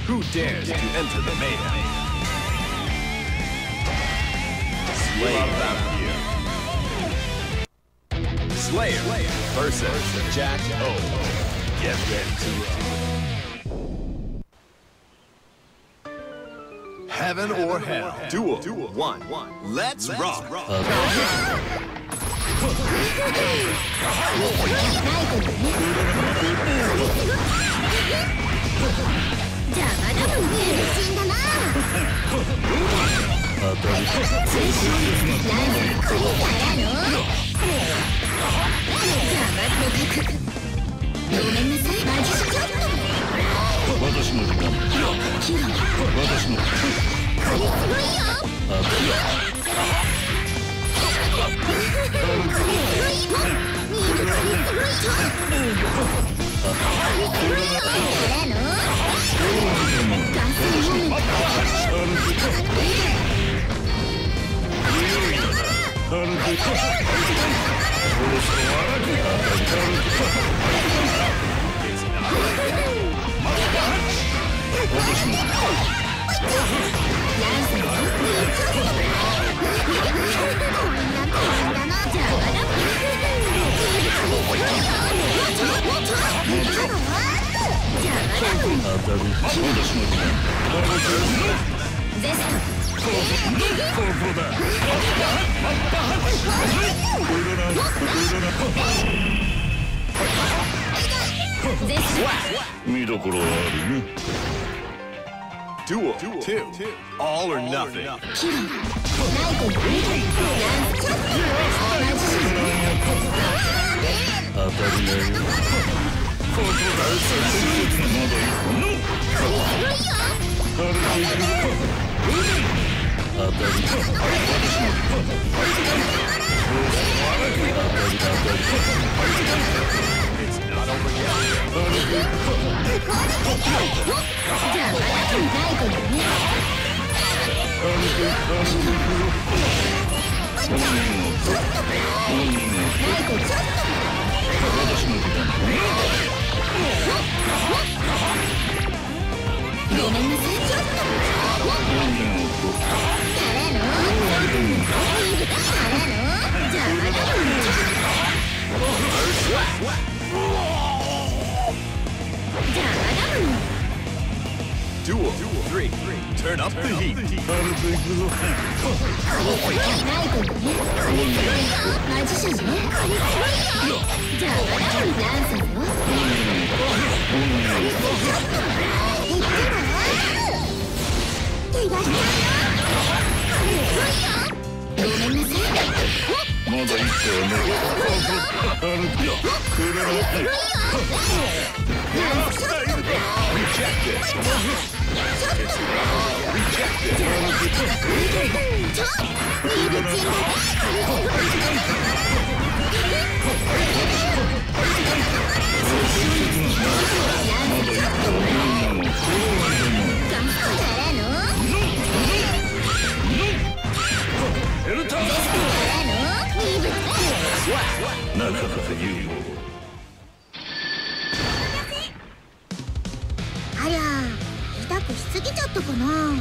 Who dares to enter the mayhem? Slayer versus Jack O. Get ready to rock. Heaven or hell. Duel 1. Let's rock. Duel 2. All or nothing. It's not over Duel 3. Turn up the heat. ありゃ痛くしすぎちゃったかな。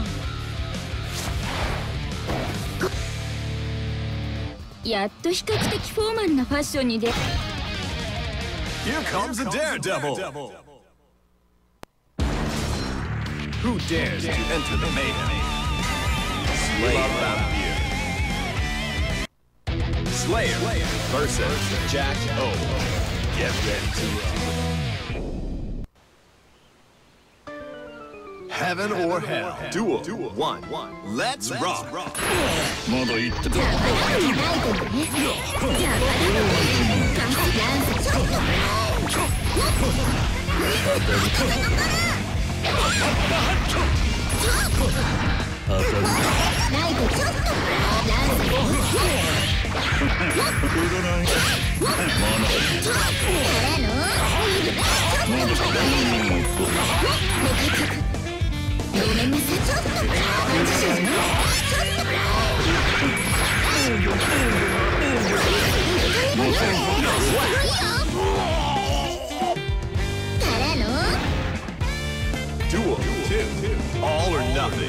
やっと比較的フォーマルなファッションに出。 Here comes a daredevil. Who dares to enter the mayhem? Slayer versus Jack O. Get ready to rock. Heaven or hell. Duel 1. Let's rock. Duel 2. All or nothing.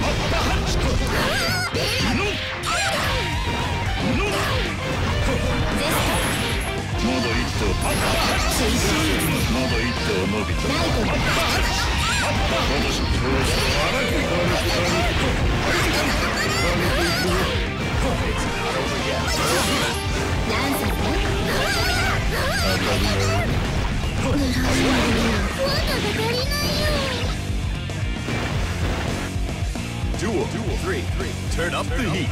Duel 3. Turn up the heat.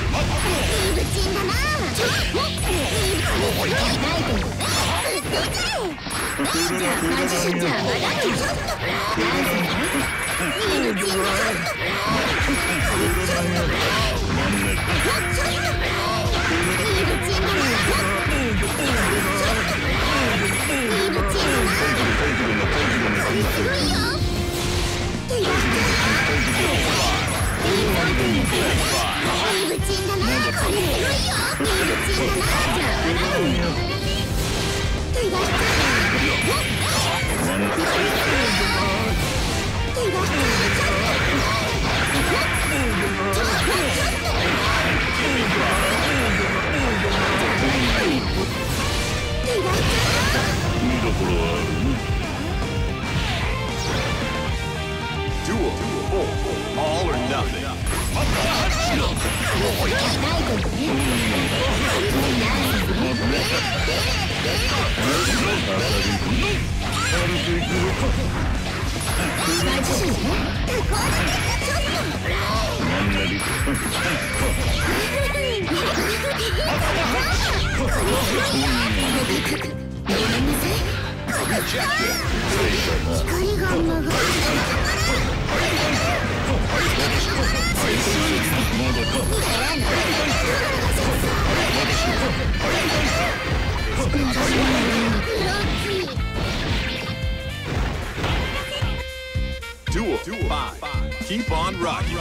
5. Keep on rocking.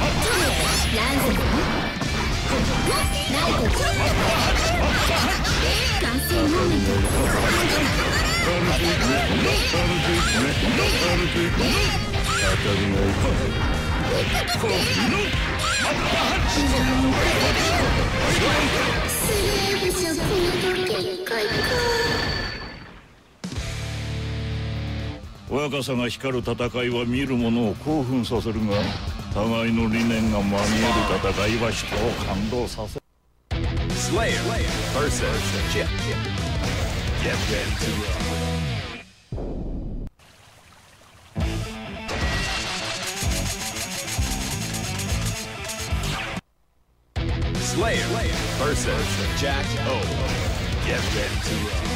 若さが光る戦いは見る者を興奮させるが、互いの理念がまみえる戦いは人を感動させる。 Slayer versus Chip. Get ready to rock. Slayer versus Jack O. Get ready to rock.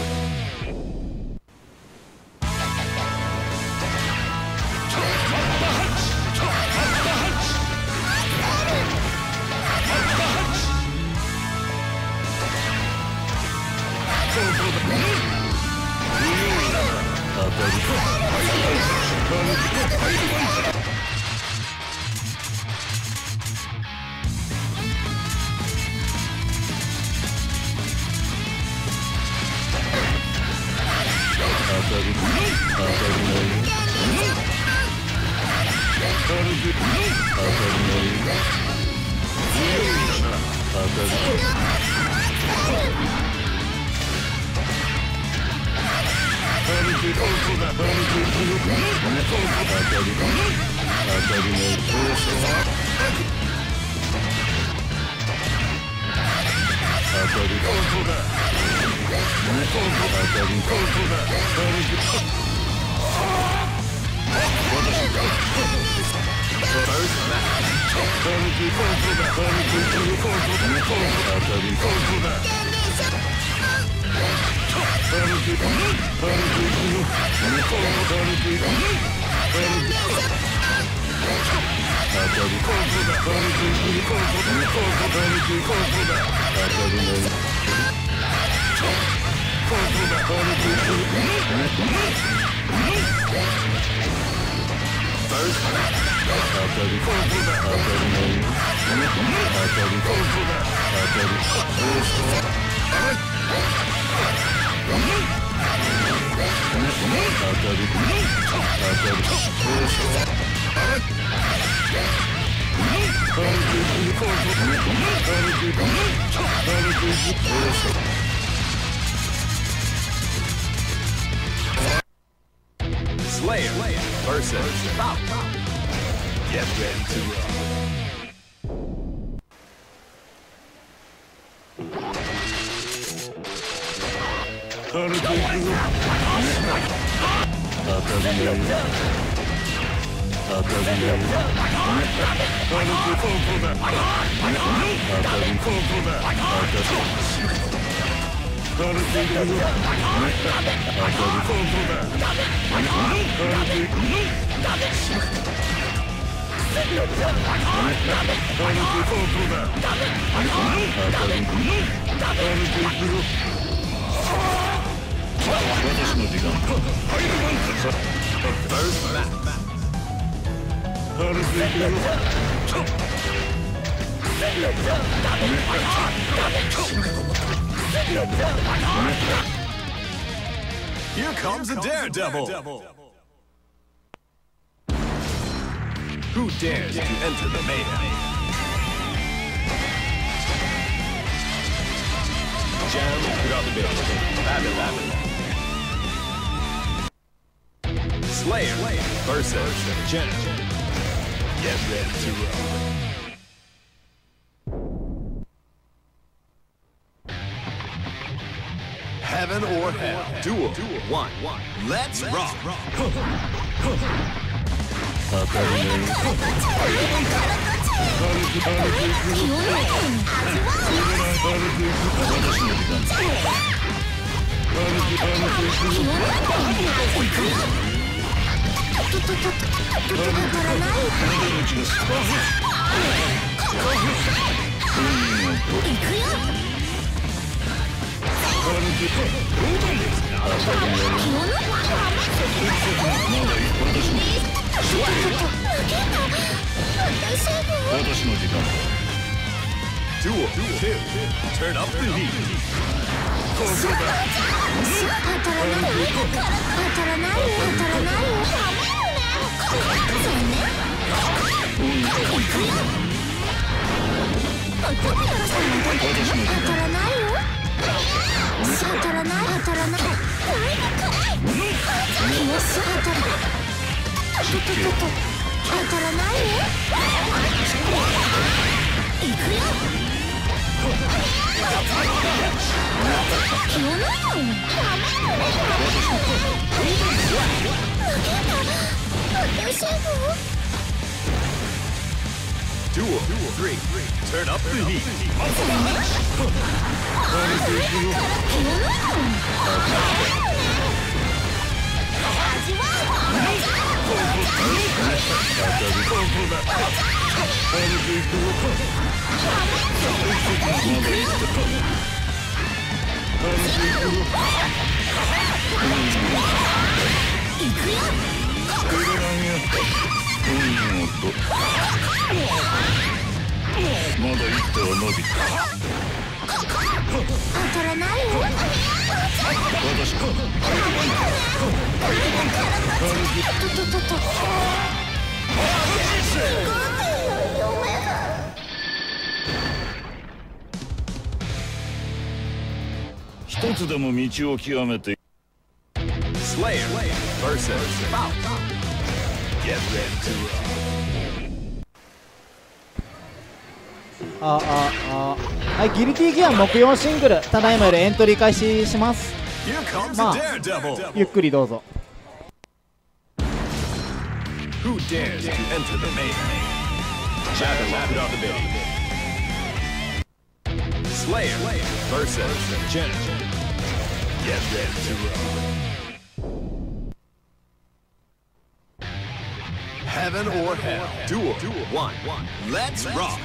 Slayer versus Bout. Get ready to rock. First match. Here comes a daredevil. Who dares to enter the mayhem? Jam Kurabe. Slayer versus Jam. Get ready to rock. Heaven or hell. Duel 1. Let's rock. Duel 2. Turn up the heat. Duel 3. Turn up the heat. 一つでも道を極めて Slayer versus Bout. Get ready to rock. はい、ギルティギア木曜シングル、ただいまよりエントリー開始します。 Here comes a まあ daredevil. ゆっくりどうぞ。 Who dares to enter the mayhem? Shadow Kurabe. Slayer versus Jen. Get ready to rock. Heaven or hell. Duel 1. Let's rock.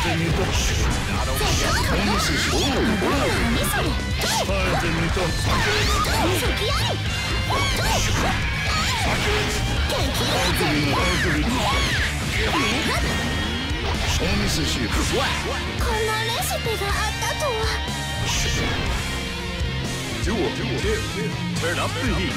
Turn up the heat.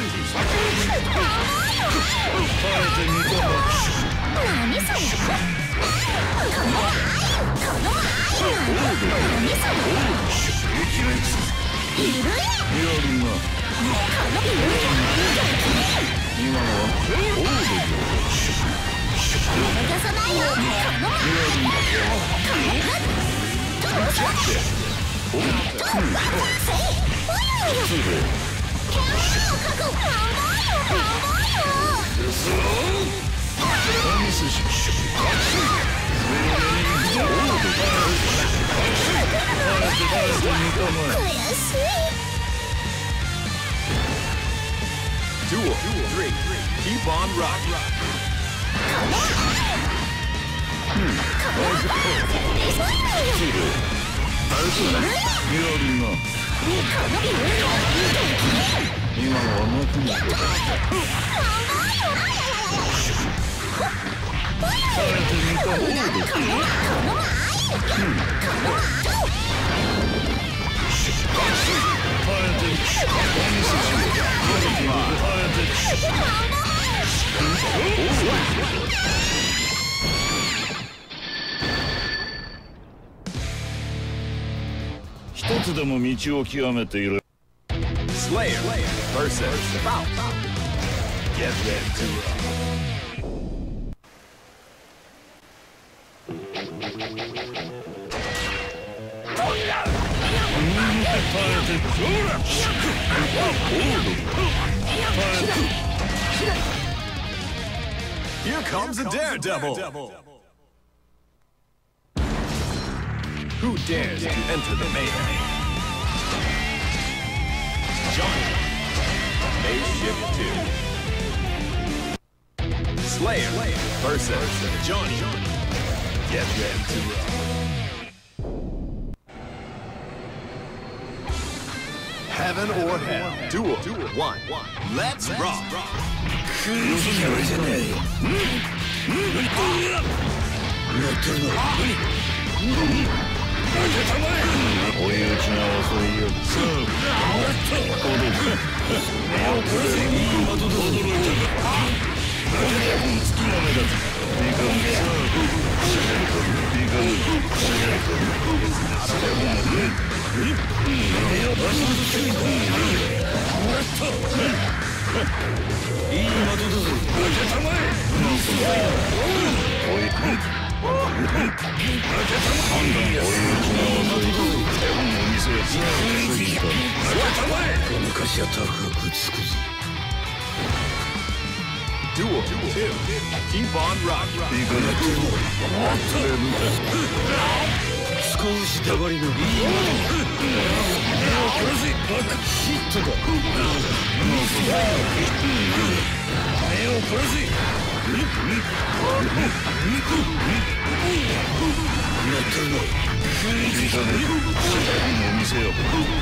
2, 3, keep on rocking. 一つでも道を極めている Slayer versus Faust. Get ready to rock. Here comes a daredevil. Who dares to enter the mayhem? Johnny, Phase Shift 2. Slayer versus Johnny. Get ready to rock. Heaven or hell. Duel 1. Let's rock. 追い打ちが遅いよ。 Duel 2. Keep on rocking. 少しだばりのいいものヒットだ目を殺せやってるなお店よ。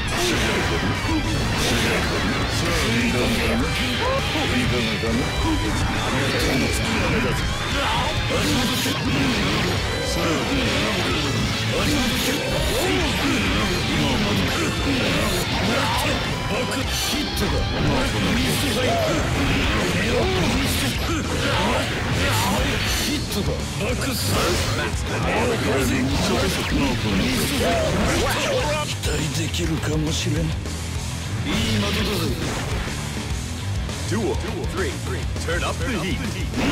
期待できるかもしれん。いい的だぜ。 Duel 3. Turn up the heat.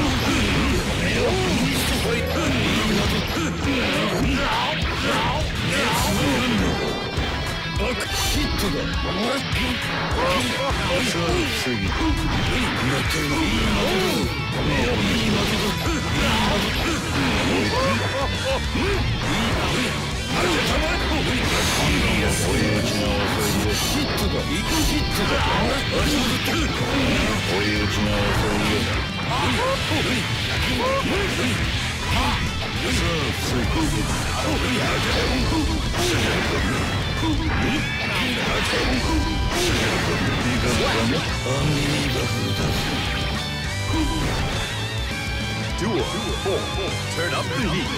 バックヒットだ。やってるな。いい的だ。 Duel 4. Turn up the heat.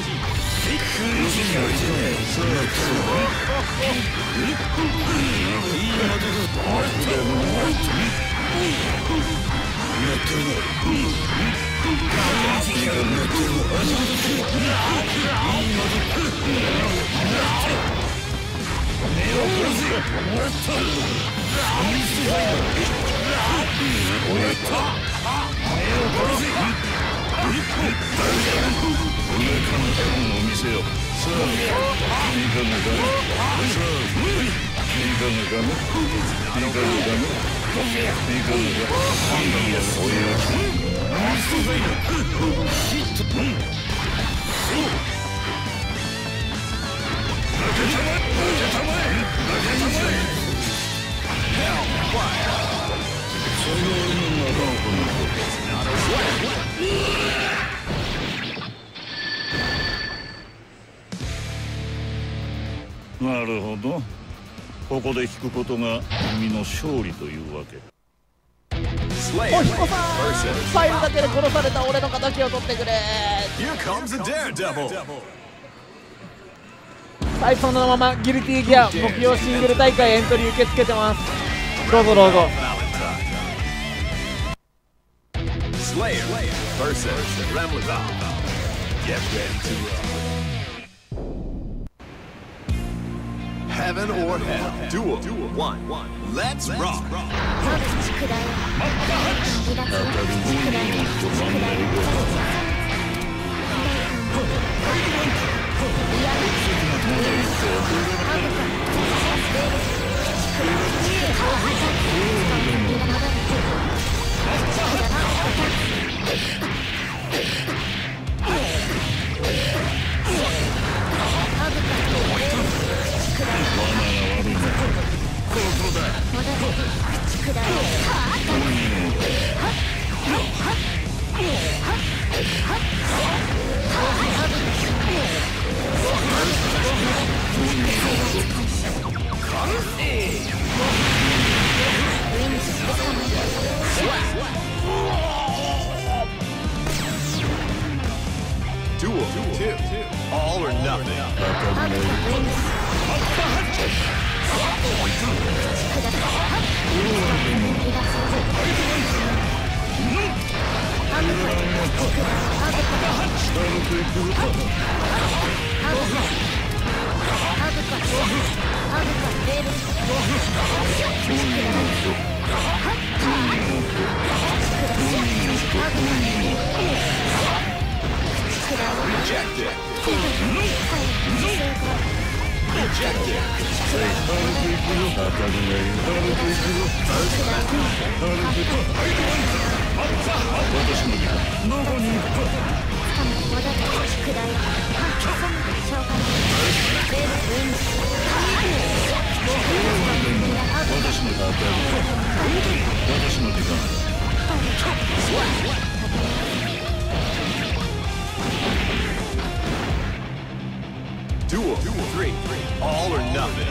なるほど。ここで引くことが君の勝利というわけ。 お彦さん、ファイルだけで殺された俺の敵を取ってくれ。 Here comes the Daredevil. はい、そのままギルティギア木曜シングル大会エントリー受け付けてます。どうぞどうぞ。 Slayer versus Remlazar. Get ready to Heaven or Hell. Duel 1. Let's rock. 2. All or nothing. Rejected. Duel 3. All or nothing.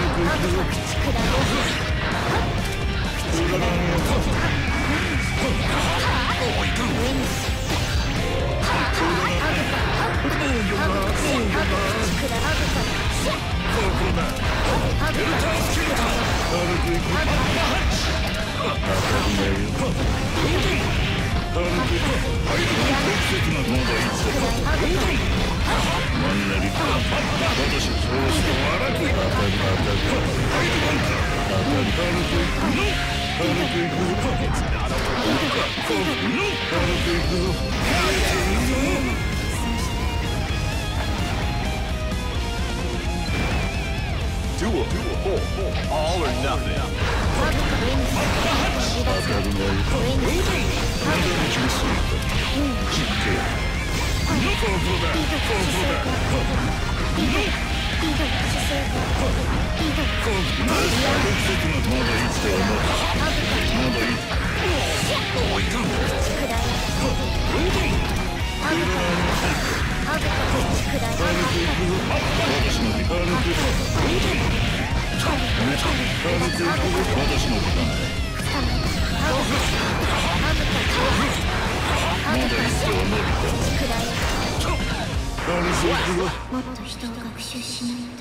Duel 4. All or nothing. もっと人を学習しないと。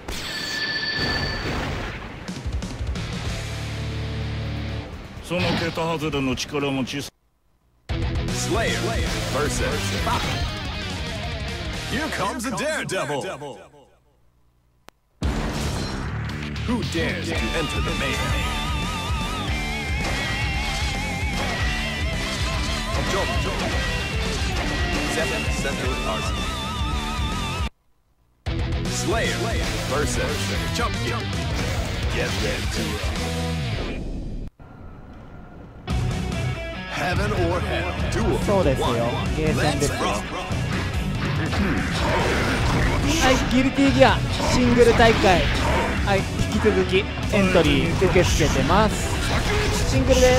その桁外れの力持ち Slayer versus Pop. Here comes a daredevil. Who dares to enter the mayhem? Jump. 7 Central Arsenal. Slayer versus Champion. Get ready to rock. Heaven or hell. Duel. そうですよ、ゲーセンですよ。はい、ギルティギアシングル大会、はい、引き続きエントリー受け付けてます。シングルです。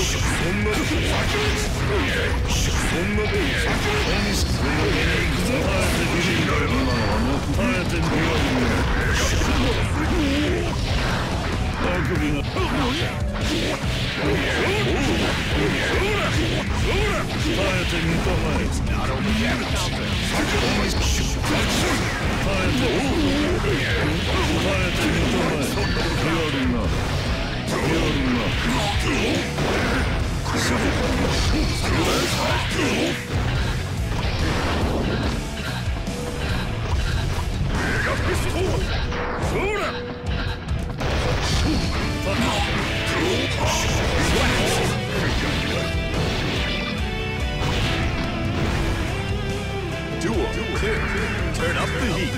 Duel. Turn up the heat.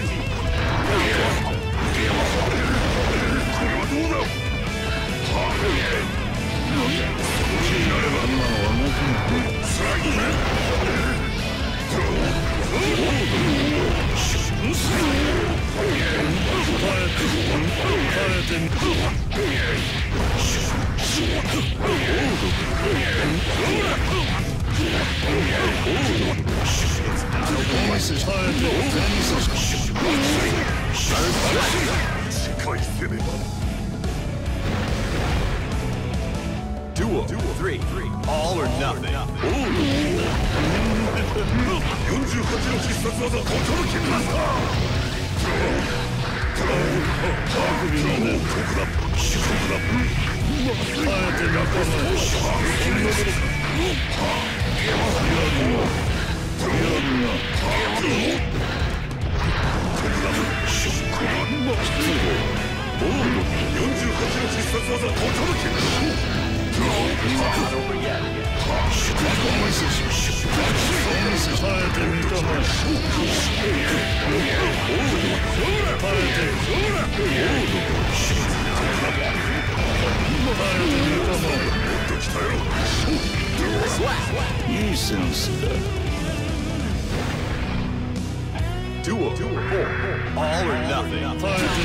Duel 3. All or nothing. いいセンスだ。 Duel 4. All or nothing.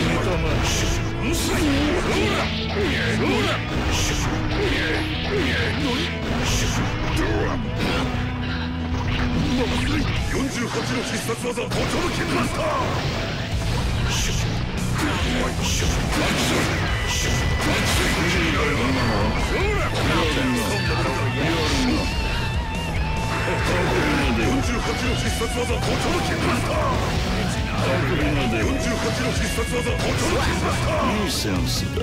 いいセンスだ。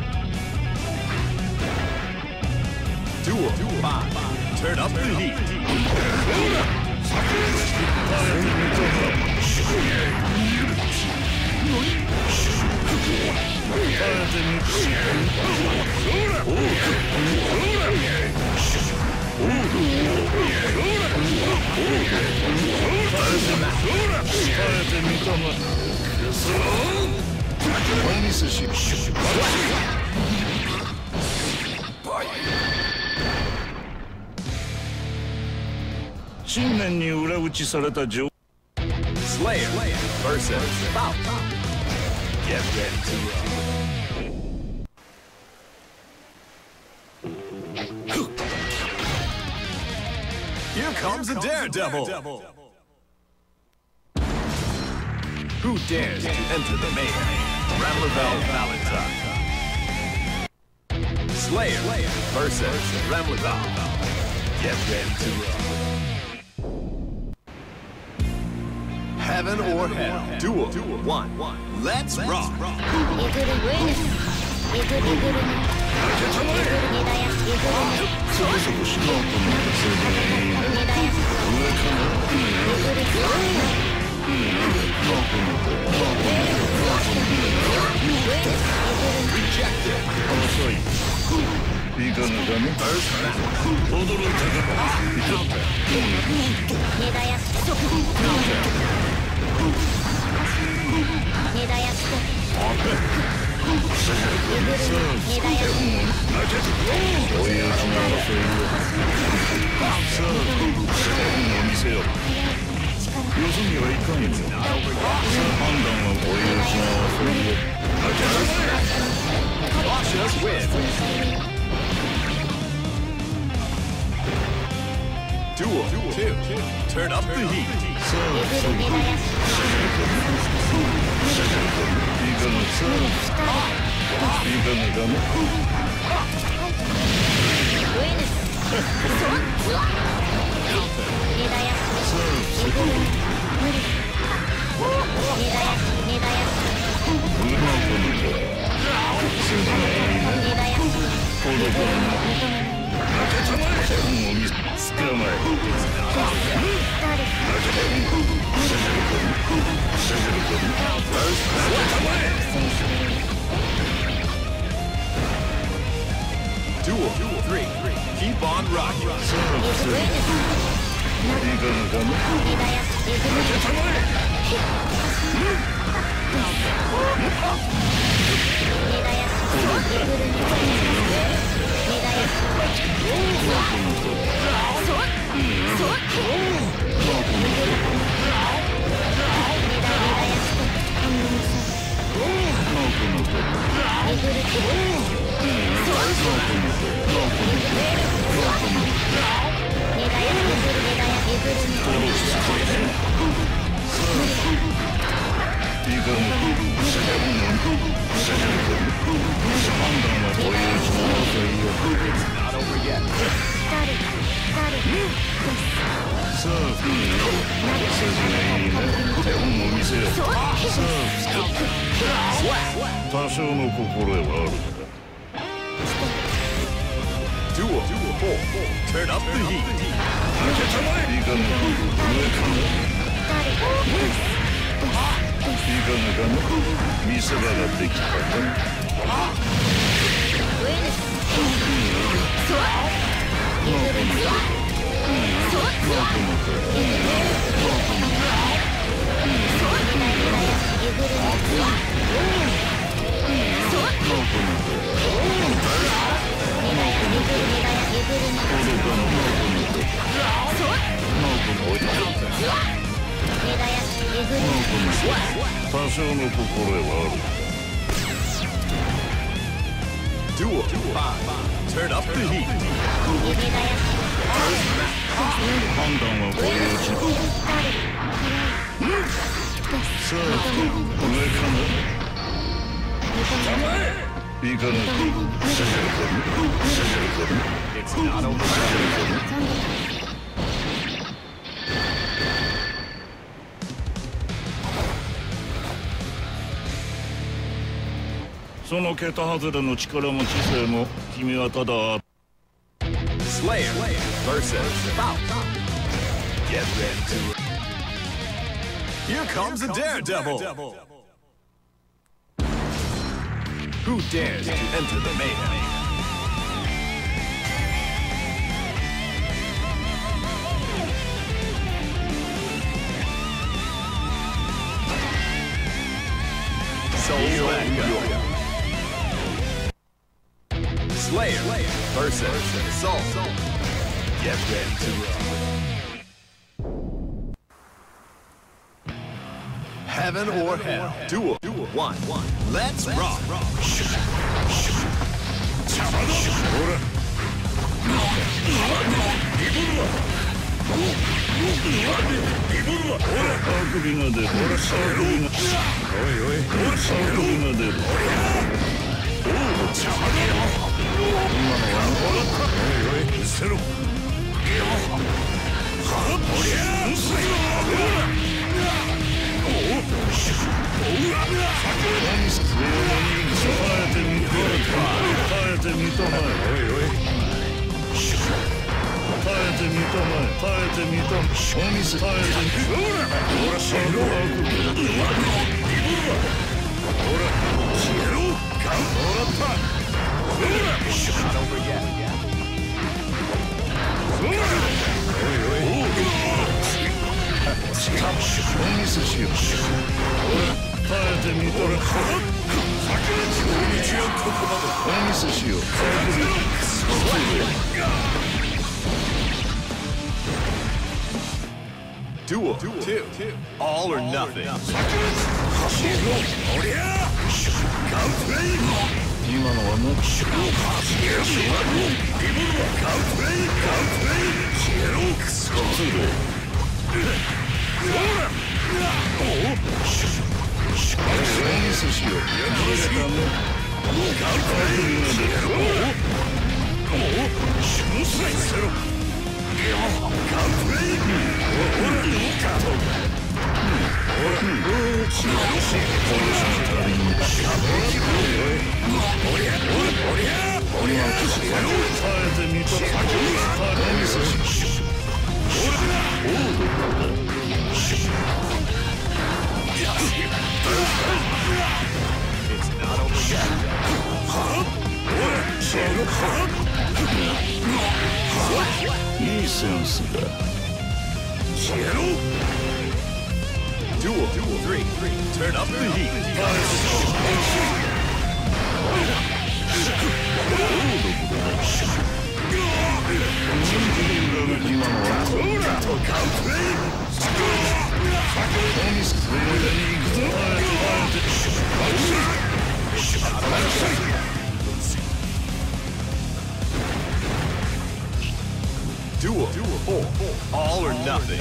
Duel 5. Turn up the heat. Slayer 信念に裏打ちされた状 Slayer versus Bout. Get ready to rock. Here comes a daredevil. Who dares to enter the mayhem? Ramlavel Valentine. Slayer versus Ramlavel. Get ready to rock. Heaven or Hell. Duel 1. Let's rock. いかがだね。驚いたか。 Watch us win. Duel 2. Turn up the heat. Duel 3. Keep on rocking. Not over yet. 多少の心得はある。 Duel 4. Turn up the heat. 見せ場ができたね。多少の心得はある。 Duel 5. Turn up the heat. 判断はご用心。さあ、上かな。いかなく。 It's not over. その桁外れの力も知性も君はただ Slayer versus Faust. Get ready to. Here comes a daredevil. Who dares to enter the mayhem? Soul Yoga. Slayer versus Soul. Get ready to rock. Heaven or Hell. Duel 1. Let's rock. 首が出る。 Duel 2. All or nothing. 今のはね。いいセンスだ。 Duel 3. Turn up the heat. 4. All or nothing.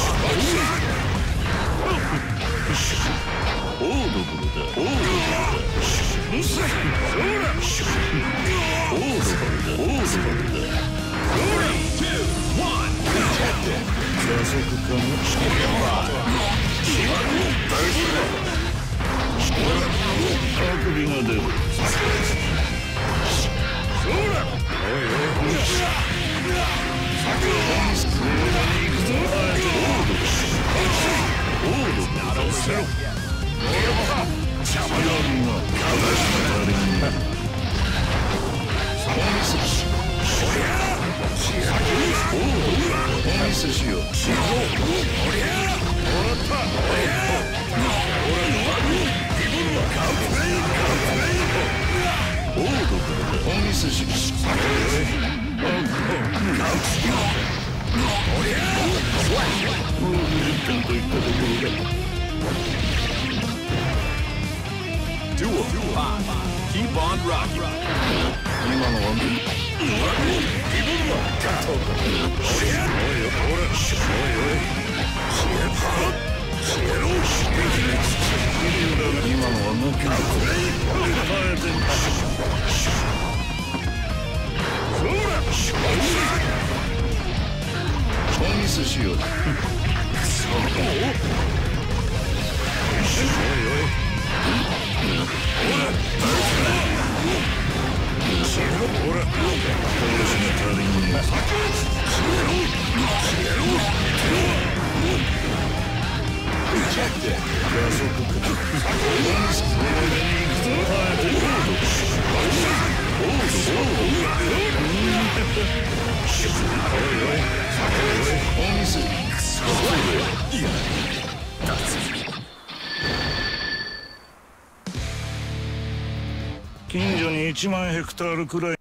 近所に1万ヘクタールくらい。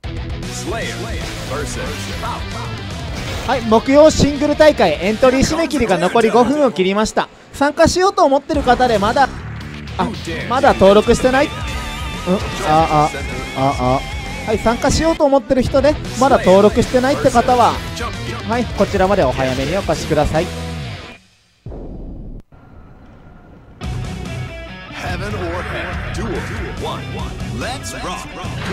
はい、木曜シングル大会エントリー締め切りが残り5分を切りました。参加しようと思ってる方でまだ登録してない。 はい、参加しようと思ってる人でまだ登録してないって方は、はい、こちらまでお早めにお越しください。 Heaven or hell. Duel 1. Let's rock.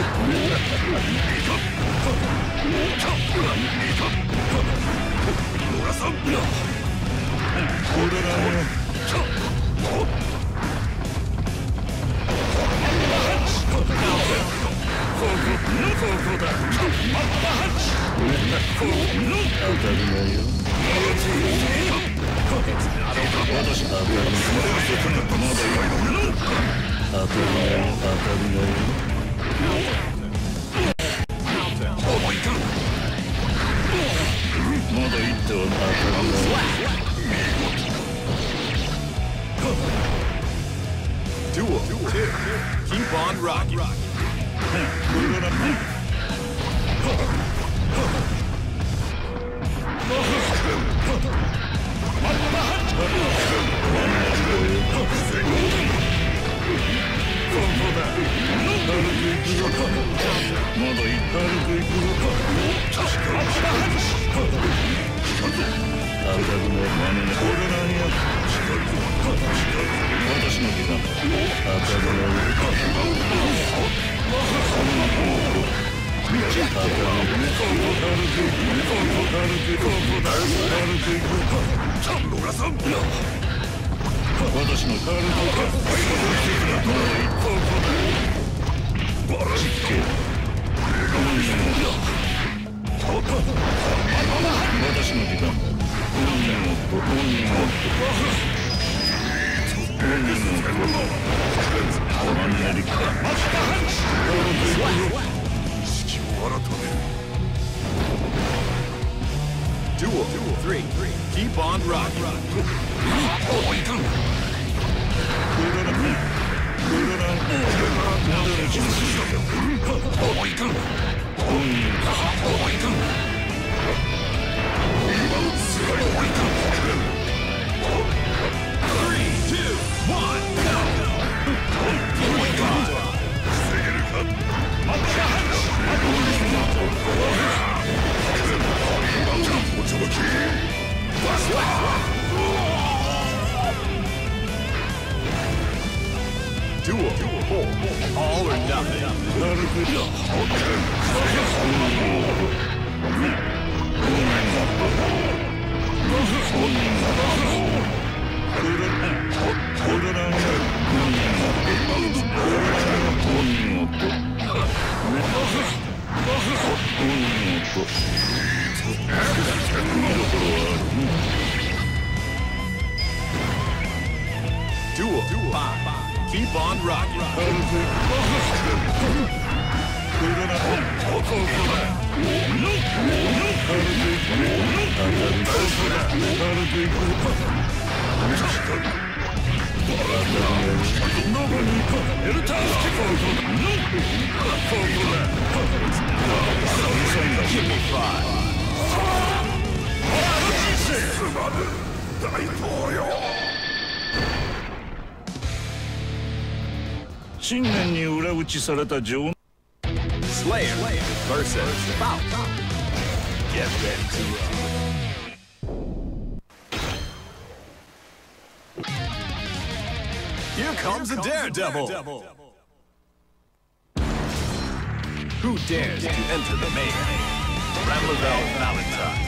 2. Keep on rocking. 3. Keep on rocking. 4. All or nothing. 5. Keep on rocking. 信念に裏打ちされた情 Slayer versus Bout. Get ready to rock. Here comes a daredevil. Who dares to enter the mayhem? Ramlavel Valentine.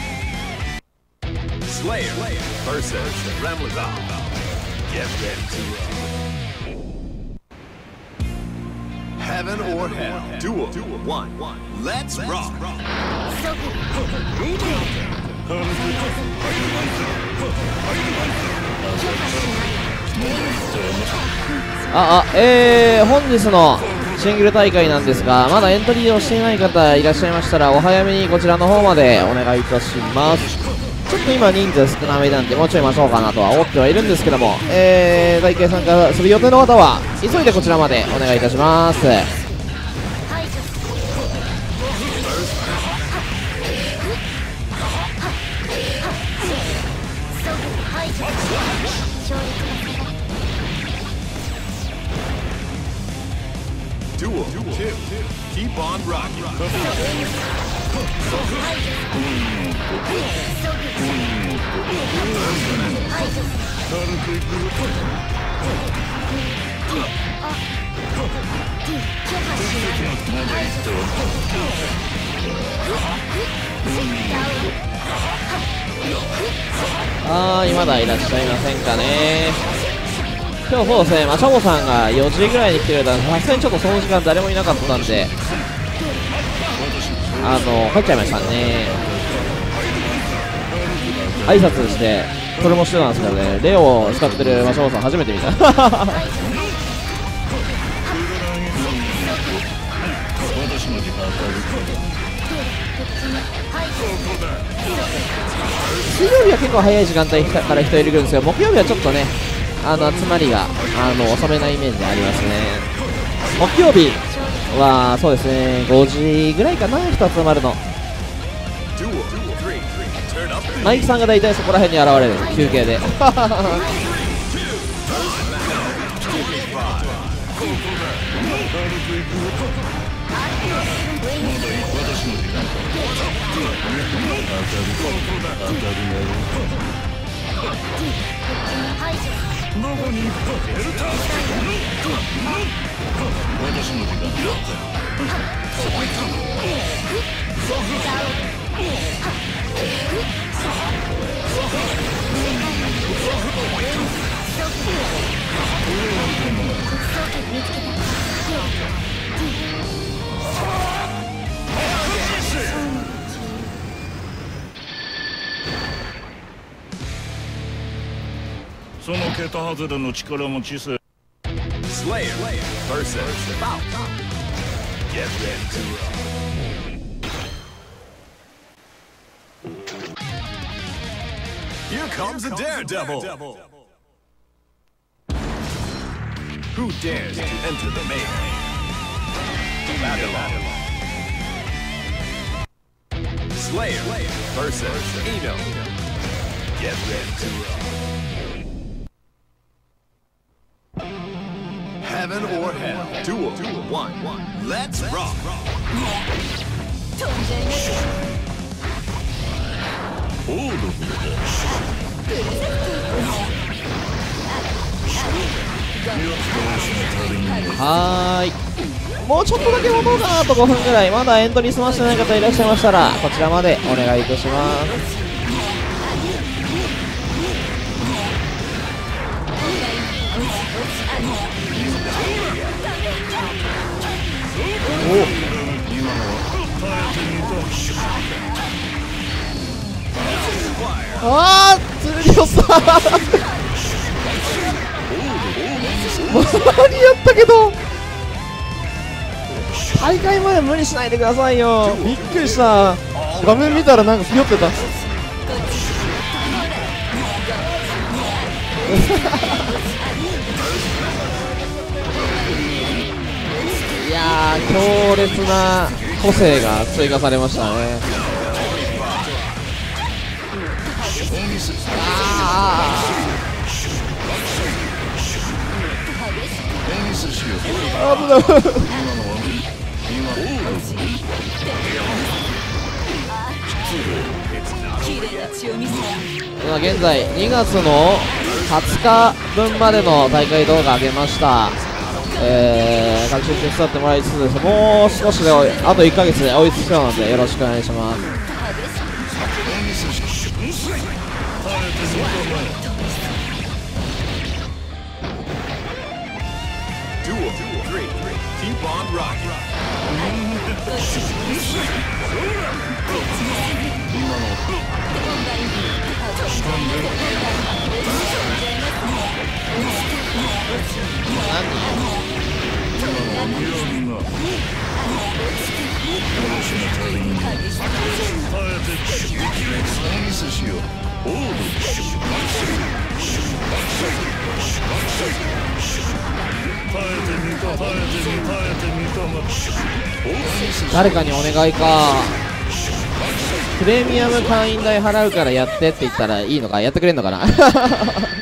Slayer versus Ramlavel. Get ready to rock. Heaven or hell. Duel 1. Let's rock. 本日のシングル大会なんですが、まだエントリーをしていない方いらっしゃいましたら、お早めにこちらの方までお願いいたします。ちょっと今人数少なめなんで、もうちょい待とうかなとは思ってはいるんですけども、大会参加する予定の方は急いでこちらまでお願いいたします。 Duel 2. Keep on rocking. まだいらっしゃいませんかね。今日そうですね、チャボさんが4時ぐらいに来てくれたんで、さすがにちょっとその時間誰もいなかったんで、帰っちゃいましたね。挨拶して、それもしてたんですけどね、レオを使ってるチャボさん初めて見た。水曜日は結構早い時間帯から人いるんですよ。木曜日はちょっとね、集まりが遅めなイメージでありますね。木曜日はそうですね、5時ぐらいかな、人集まるの。ナイキさんが大体そこら辺に現れる、休憩で。 その桁外れの力持ちせ Slayer versus Bout. Get ready to roll. Here comes a daredevil. Who dares to enter the main battle? Slayer versus Eno. Get ready to roll. Heaven or hell. Duel 1. Let's rock. はーい、もうちょっとだけ待とうかなと5分ぐらい。まだエントリー済ましてない方いらっしゃいましたら、こちらまでお願いいたします。あー、釣りをさ間に合ったけど、大会まで無理しないでくださいよ。びっくりした。画面見たらなんかひよってた。いやー、強烈な個性が追加されましたね。現在2月の20日分までの大会動画上げました。各種手伝ってもらいつつです。もう少しであと1ヶ月で追いつきそうなのでよろしくお願いします。 Keep on rocking. 誰かにお願いか。プレミアム会員代払うからやってって言ったらいいのか、やってくれんのかな。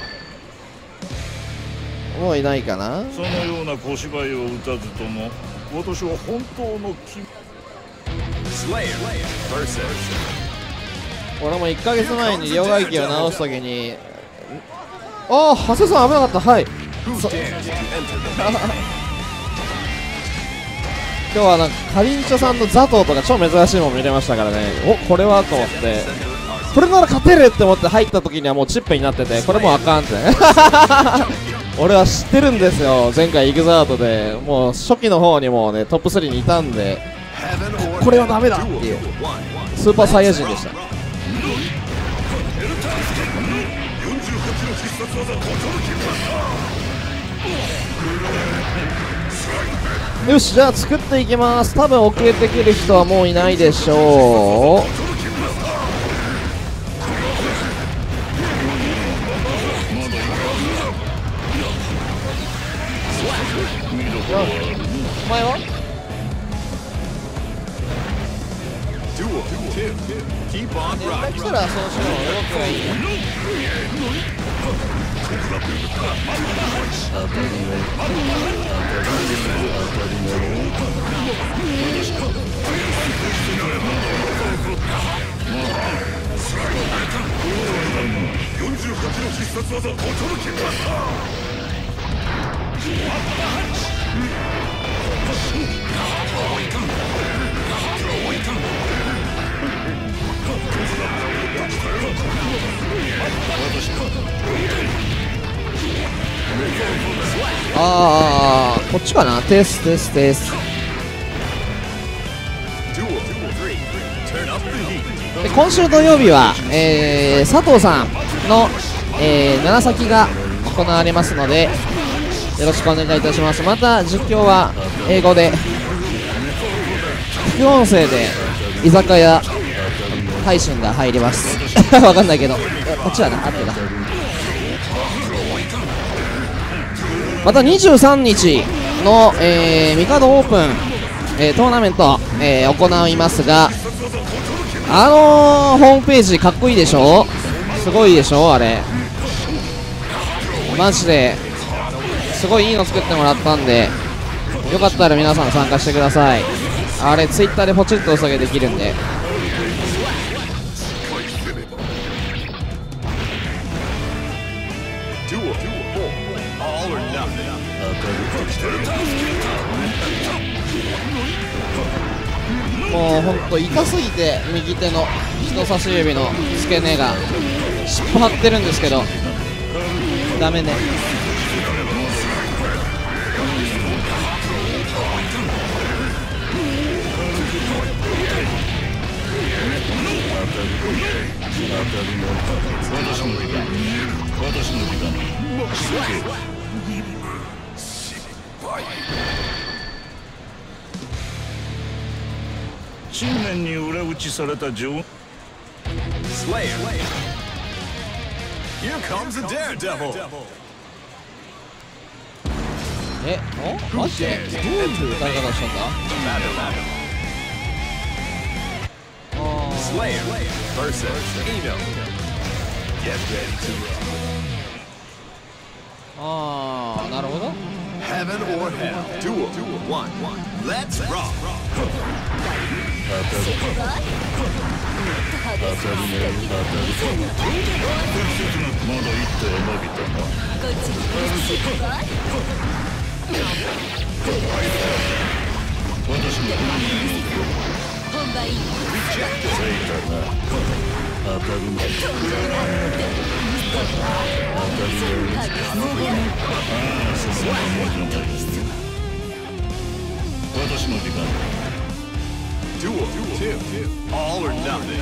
もういないかな。 そのような小芝居を打たずとも私は本当の君。 Slayer versus 俺も1ヶ月前に両替機を直すときに、ああ、長谷さん危なかった。はい。 Who dares to enter the main? 今日はなんかかりんちょさんとザトウとか超珍しいもの見れましたからね。お、これはと思って、これなら勝てるって思って入った時にはもうチップになってて、これもうあかんって俺は知ってるんですよ。前回イグザートでもう初期の方にもうねトップ3にいたんで、これはダメだっていうスーパーサイヤ人でした。よし、じゃあ作っていきます。多分遅れてくる人はもういないでしょう。お前は Keep on 連絡 rocking. したらそうしよう。動くがいいよ。ああ、こっちかな。テステステス。 Duel 3. Turn up the heat. で今週土曜日は、佐藤さんの、楢崎が行われますのでよろしくお願いいたします。また実況は英語で副音声で居酒屋配信が入りますわかんないけど、こっちはな、あってだ。また23日の、ミカドオープン、トーナメント、行いますが、ホームページかっこいいでしょ。すごいでしょあれ。マジですごいいいの作ってもらったんで、よかったら皆さん参加してください。あれツイッターでポチッとお下げできるんで。もうほんと痛すぎて、右手の人差し指の付け根が尻尾張ってるんですけどダメね。 信念に裏打ちされた情。 Slayer. Here comes a daredevil. え、お、マジでどういう歌い方したんだ。 Slayer versus Eno. Get ready to rock. ああ、なるほど。 Heaven or hell. Duel 1. Let's rock. まだ一手伸びたな。私の本番いい。 ついたな。当たるの。私の時間。 Duel 2. All or nothing.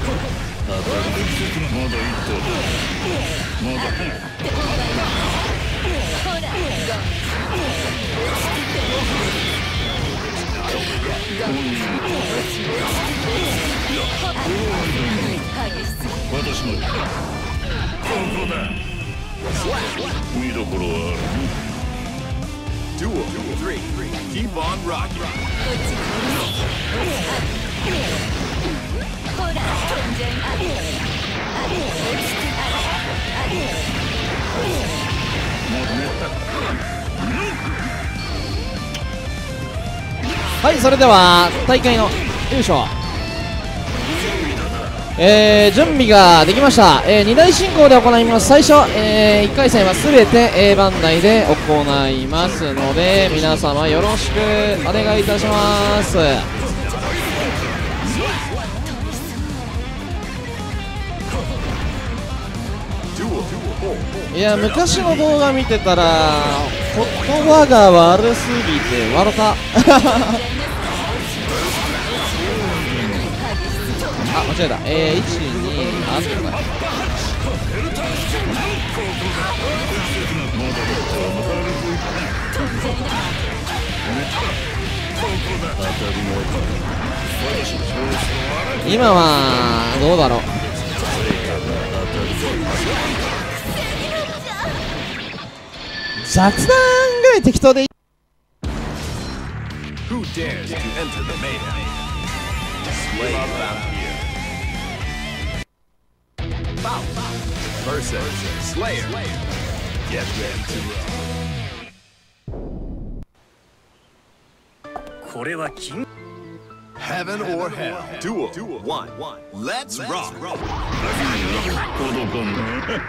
まだ一手。まだ。 私のここだ。見どころはある。 Duel 3. Keep on rocking. はい、それでは大会の優勝、準備ができました。2台進行で行います。最初、1回戦はすべて A 番台で行いますので、皆様よろしくお願いいたします。いや、昔の動画見てたら言葉が悪すぎて笑った。あ、間違えた。1、2、あ、そうだ。今はどうだろう。雑談ぐらい適当でいい。 Who dares to enter the mayhem? Slay Vampire. Faust versus Slayer. Get ready to rock. これは金 Heaven or hell. Duel 1. Let's rock. 届かんな。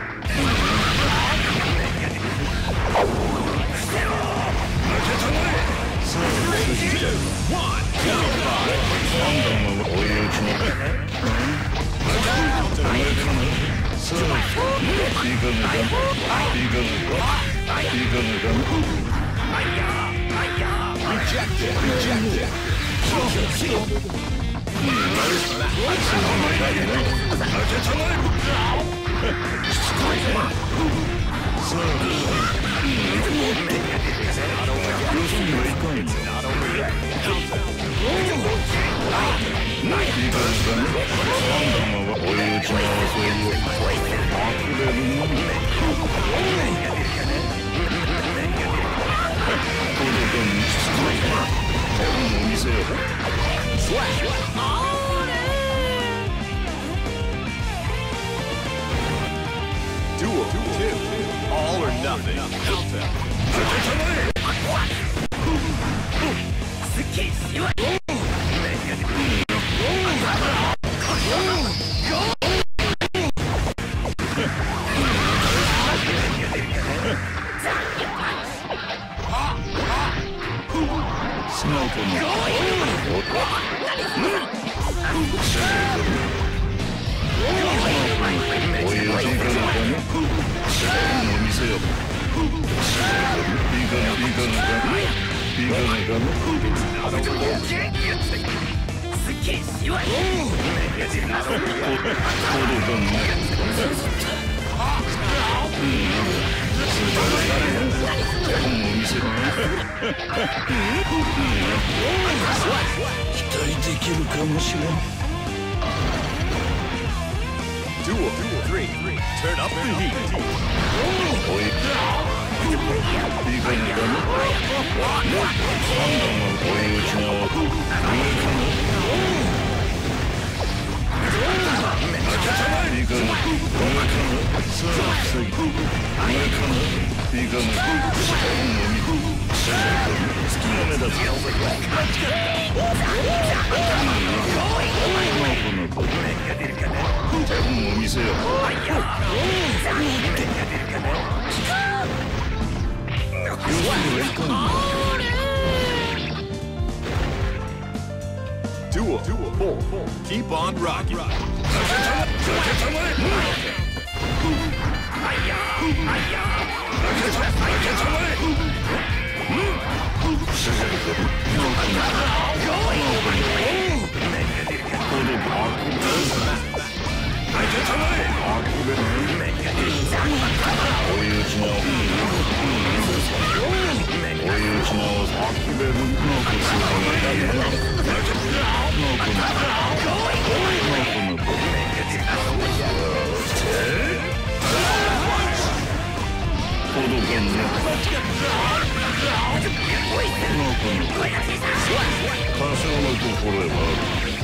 Duel 2. All or nothing. Counter. 期待できるかもしれん。 Duel 3. Turn up the heat. せよ。 Duel 4. Keep on rocking. ち直す。ベルノークス届かんね。多少の心得はある。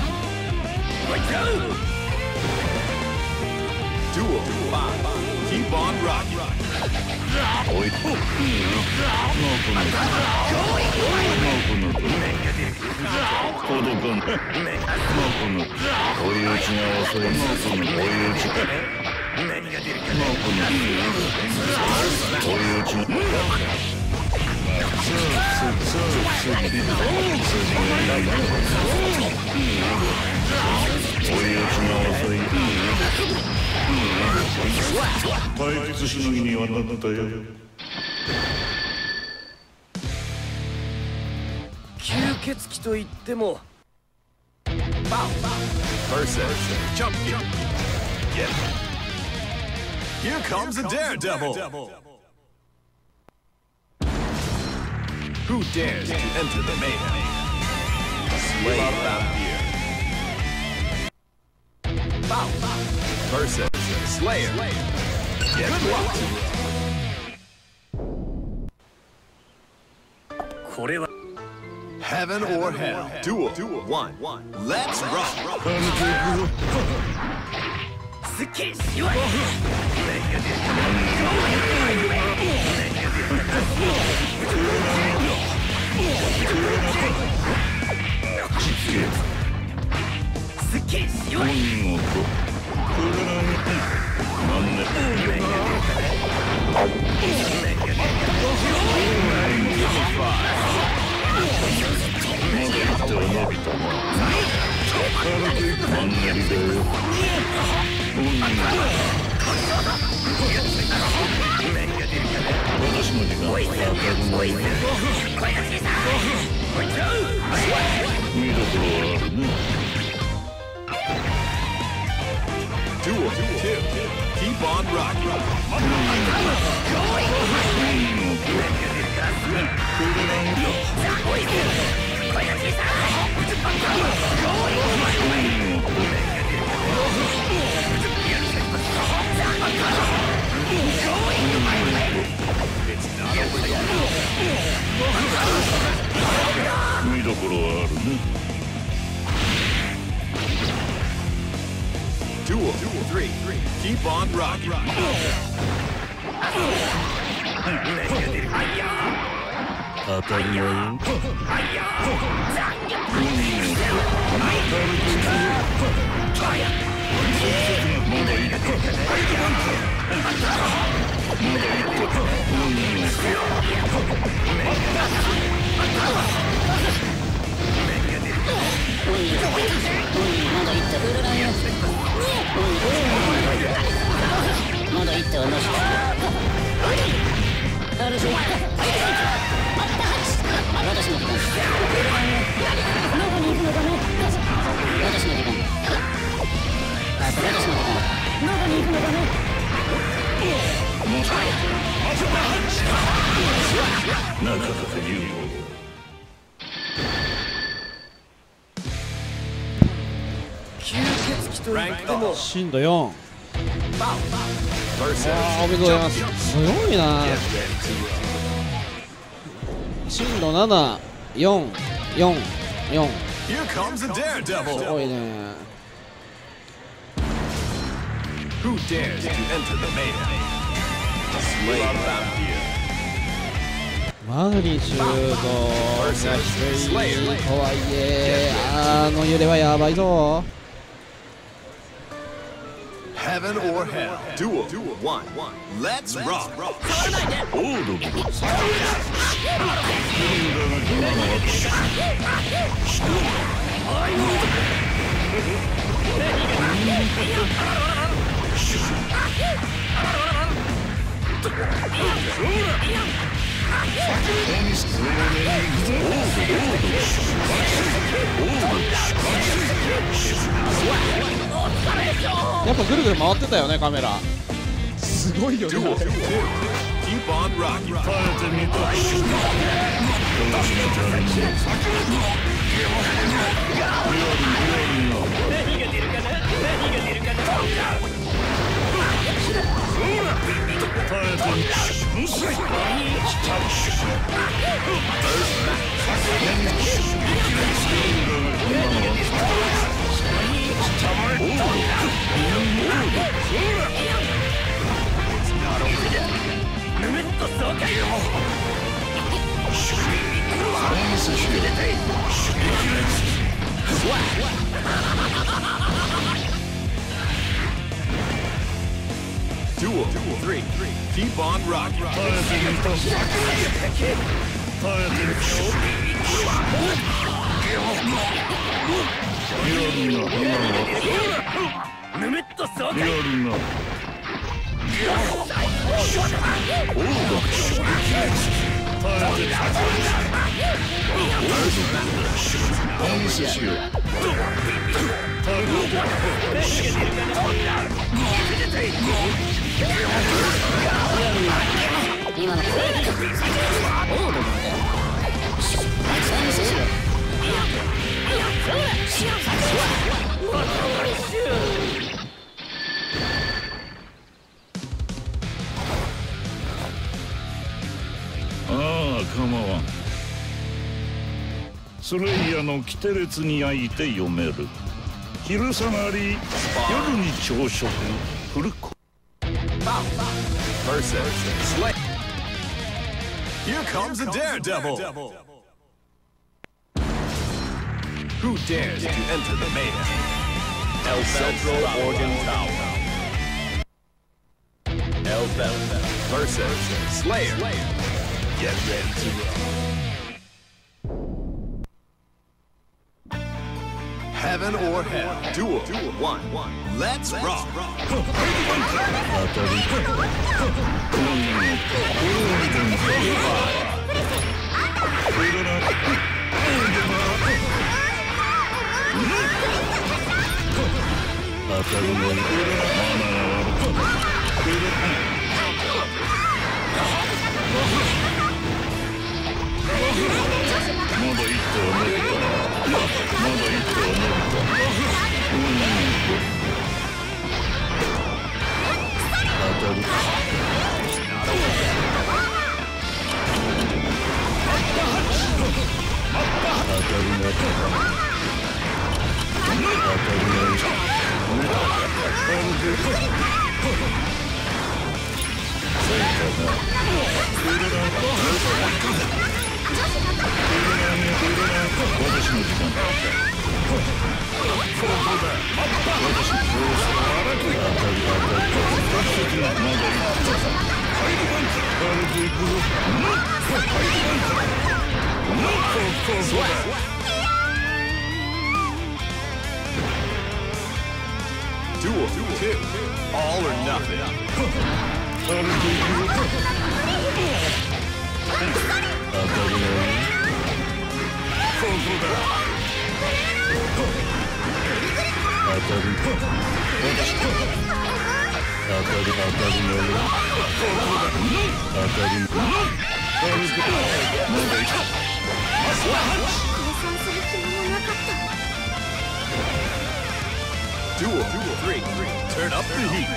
Duel 5. Keep on rocking. おいっと。ノーク届かん。ノーク追い打ちが遅い。ノーク追い打ち。追い打ち。退屈しのぎにはなったよ。 吸血鬼といっても Versus Champion. Here comes a daredevil. Who dares to enter the mayhem? Slay Vampire. Versus Slayer. Good luck. これは Heaven or hell. Duel 1. Let's rock. すっきりしよう。すっきりしよう。 見事。なんで。まだ言っては伸びたな。マンネリだよ。私の時間は当たるのよ。見どころはあるね。 Duel 2. Keep on rocking. 見どころはあるね。 Duel 3. Keep on rocking. 当たりはよ。まだいった。 まだ行ってはなしだ。あるぞ。私の時間。どこに行くのかね。私の時間。私の時間。どこに行くのかね。 なかなか有効。 吸血鬼といっても震度4。 Versus おめでとうございます。すごいな。震度7、4、4、4。 Here comes a す daredevil. ごいね。 Who dares to enter the mayhem? Slay Vampire. マグニチュードが低いとはいえ、あの揺れはやばいぞ。 Heaven or hell. Duel 1. Let's rock. オードブル。 やっぱぐるぐる回ってたよね、カメラ。すごいよね。 Duel 2. Keep on rocking. 耐えてみた。どうしたらいいの。 何が出るかな。何が出るかな。 耐えてみた。 Duel 3. Keep on rocking. 耐えてみた。耐えてみた。やるな。 ぬめっと爽快。 やるな。 今のああ、構わん。スレイヤのキテレツに焼いて読める。昼下がり、夜に朝食、フルコ。 Versus Slay. Here comes a daredevil. Who dares to enter the mayhem? El Central Organ Tower. El Bell versus Slayer. Get ready to roll. Heaven or hell. Duel 1. Let's rock. 当たり。当たりのマナが悪かった。まだ一頭は伸びた。まだ一頭は伸びた。当たる。当たりが。当たりが。 Duel 2. All or nothing. Duel 3. Turn up the heat.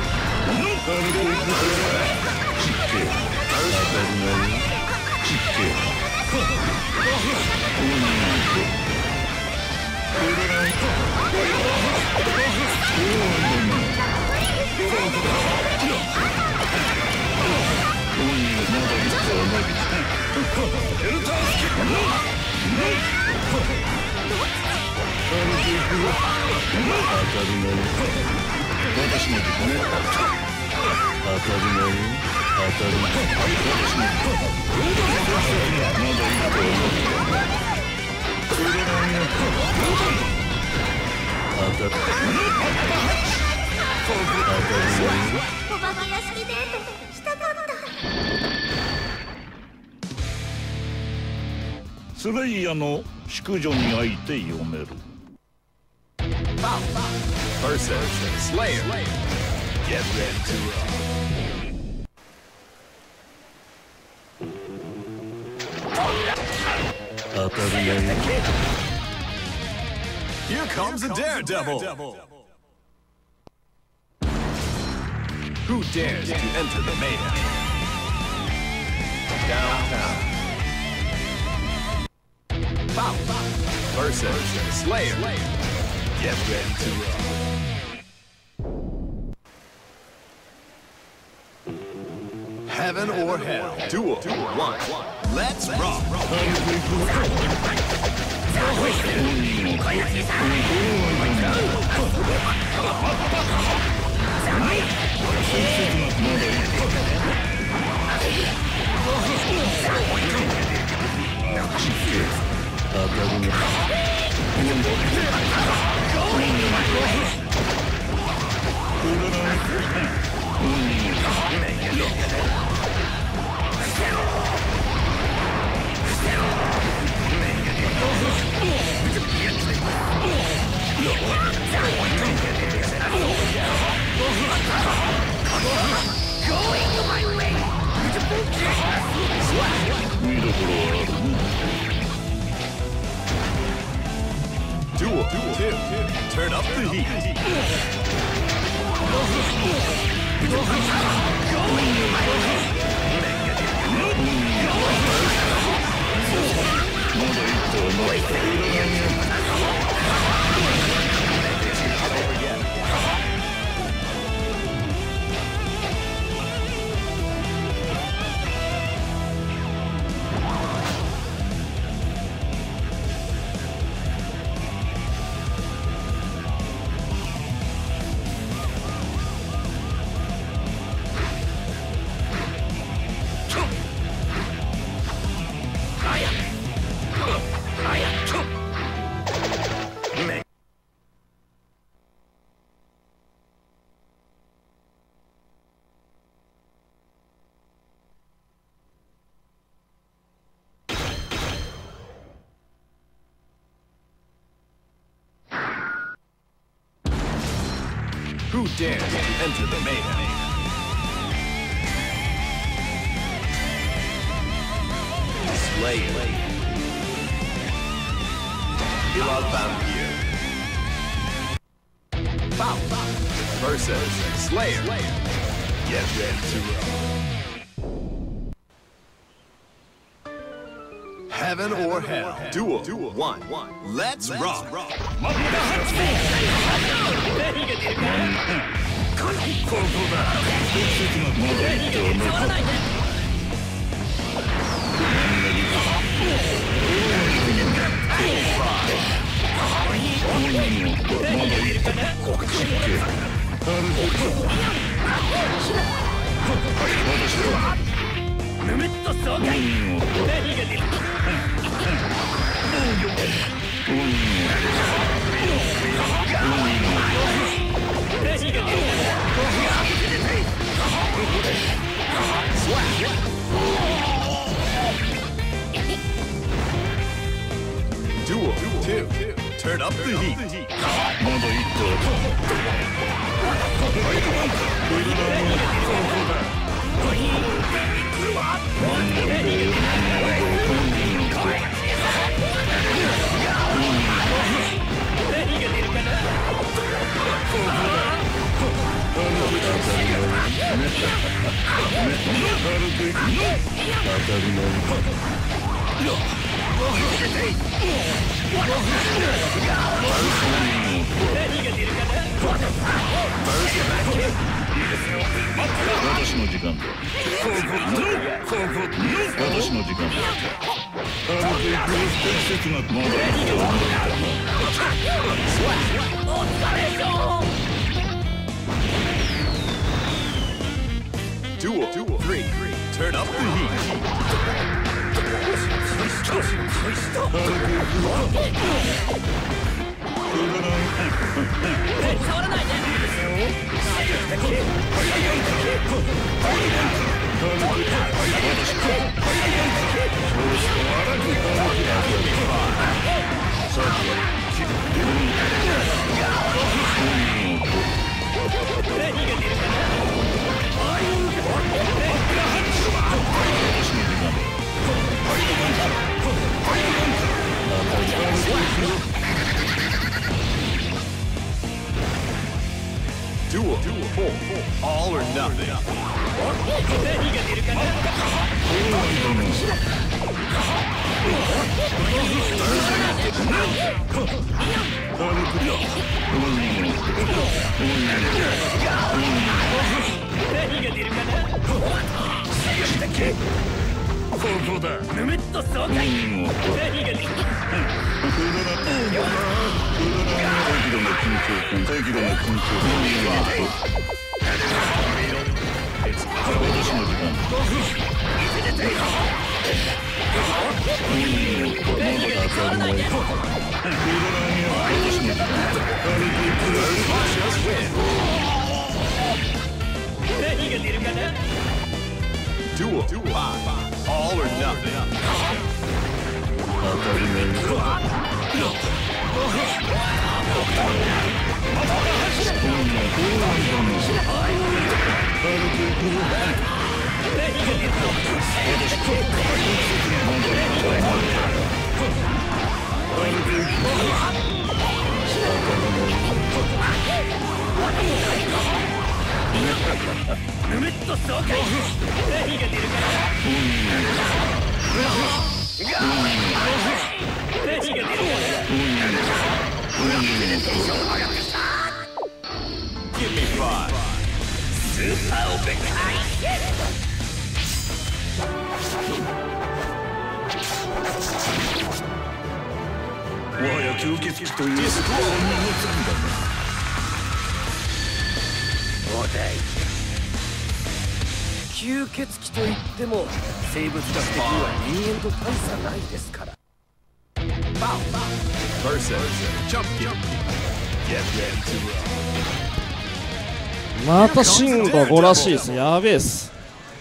お化け屋敷デートしたかった。 スレイヤの淑女に相手読める。 Versus Slayer. Get ready to roll. 当たり前。 Here comes a daredevil. Who dares to enter the mayhem? Downtown. Faust versus Slayer. Get ready to roll. Heaven or hell. Duel 1. Let's rock. Duel 2. Turn up the heat. Who dares to enter the mayhem? Slayer. Beloved Vampire. Faust versus Slayer. Get ready to roll. Heaven or hell. Duel 1. Let's rock. Duel 2. Turn up the heat. 私の時間だ。私の時間だ。適切なまだ Duel 3. Turn up the heat. Duel 4. All or nothing. 5. All or nothing. もはや吸血鬼という吸血鬼といっても生物学的には人間と大差ないですから。 Versus Chunky. Get ready to roll. またシンゴ5らしいです。やべえっす。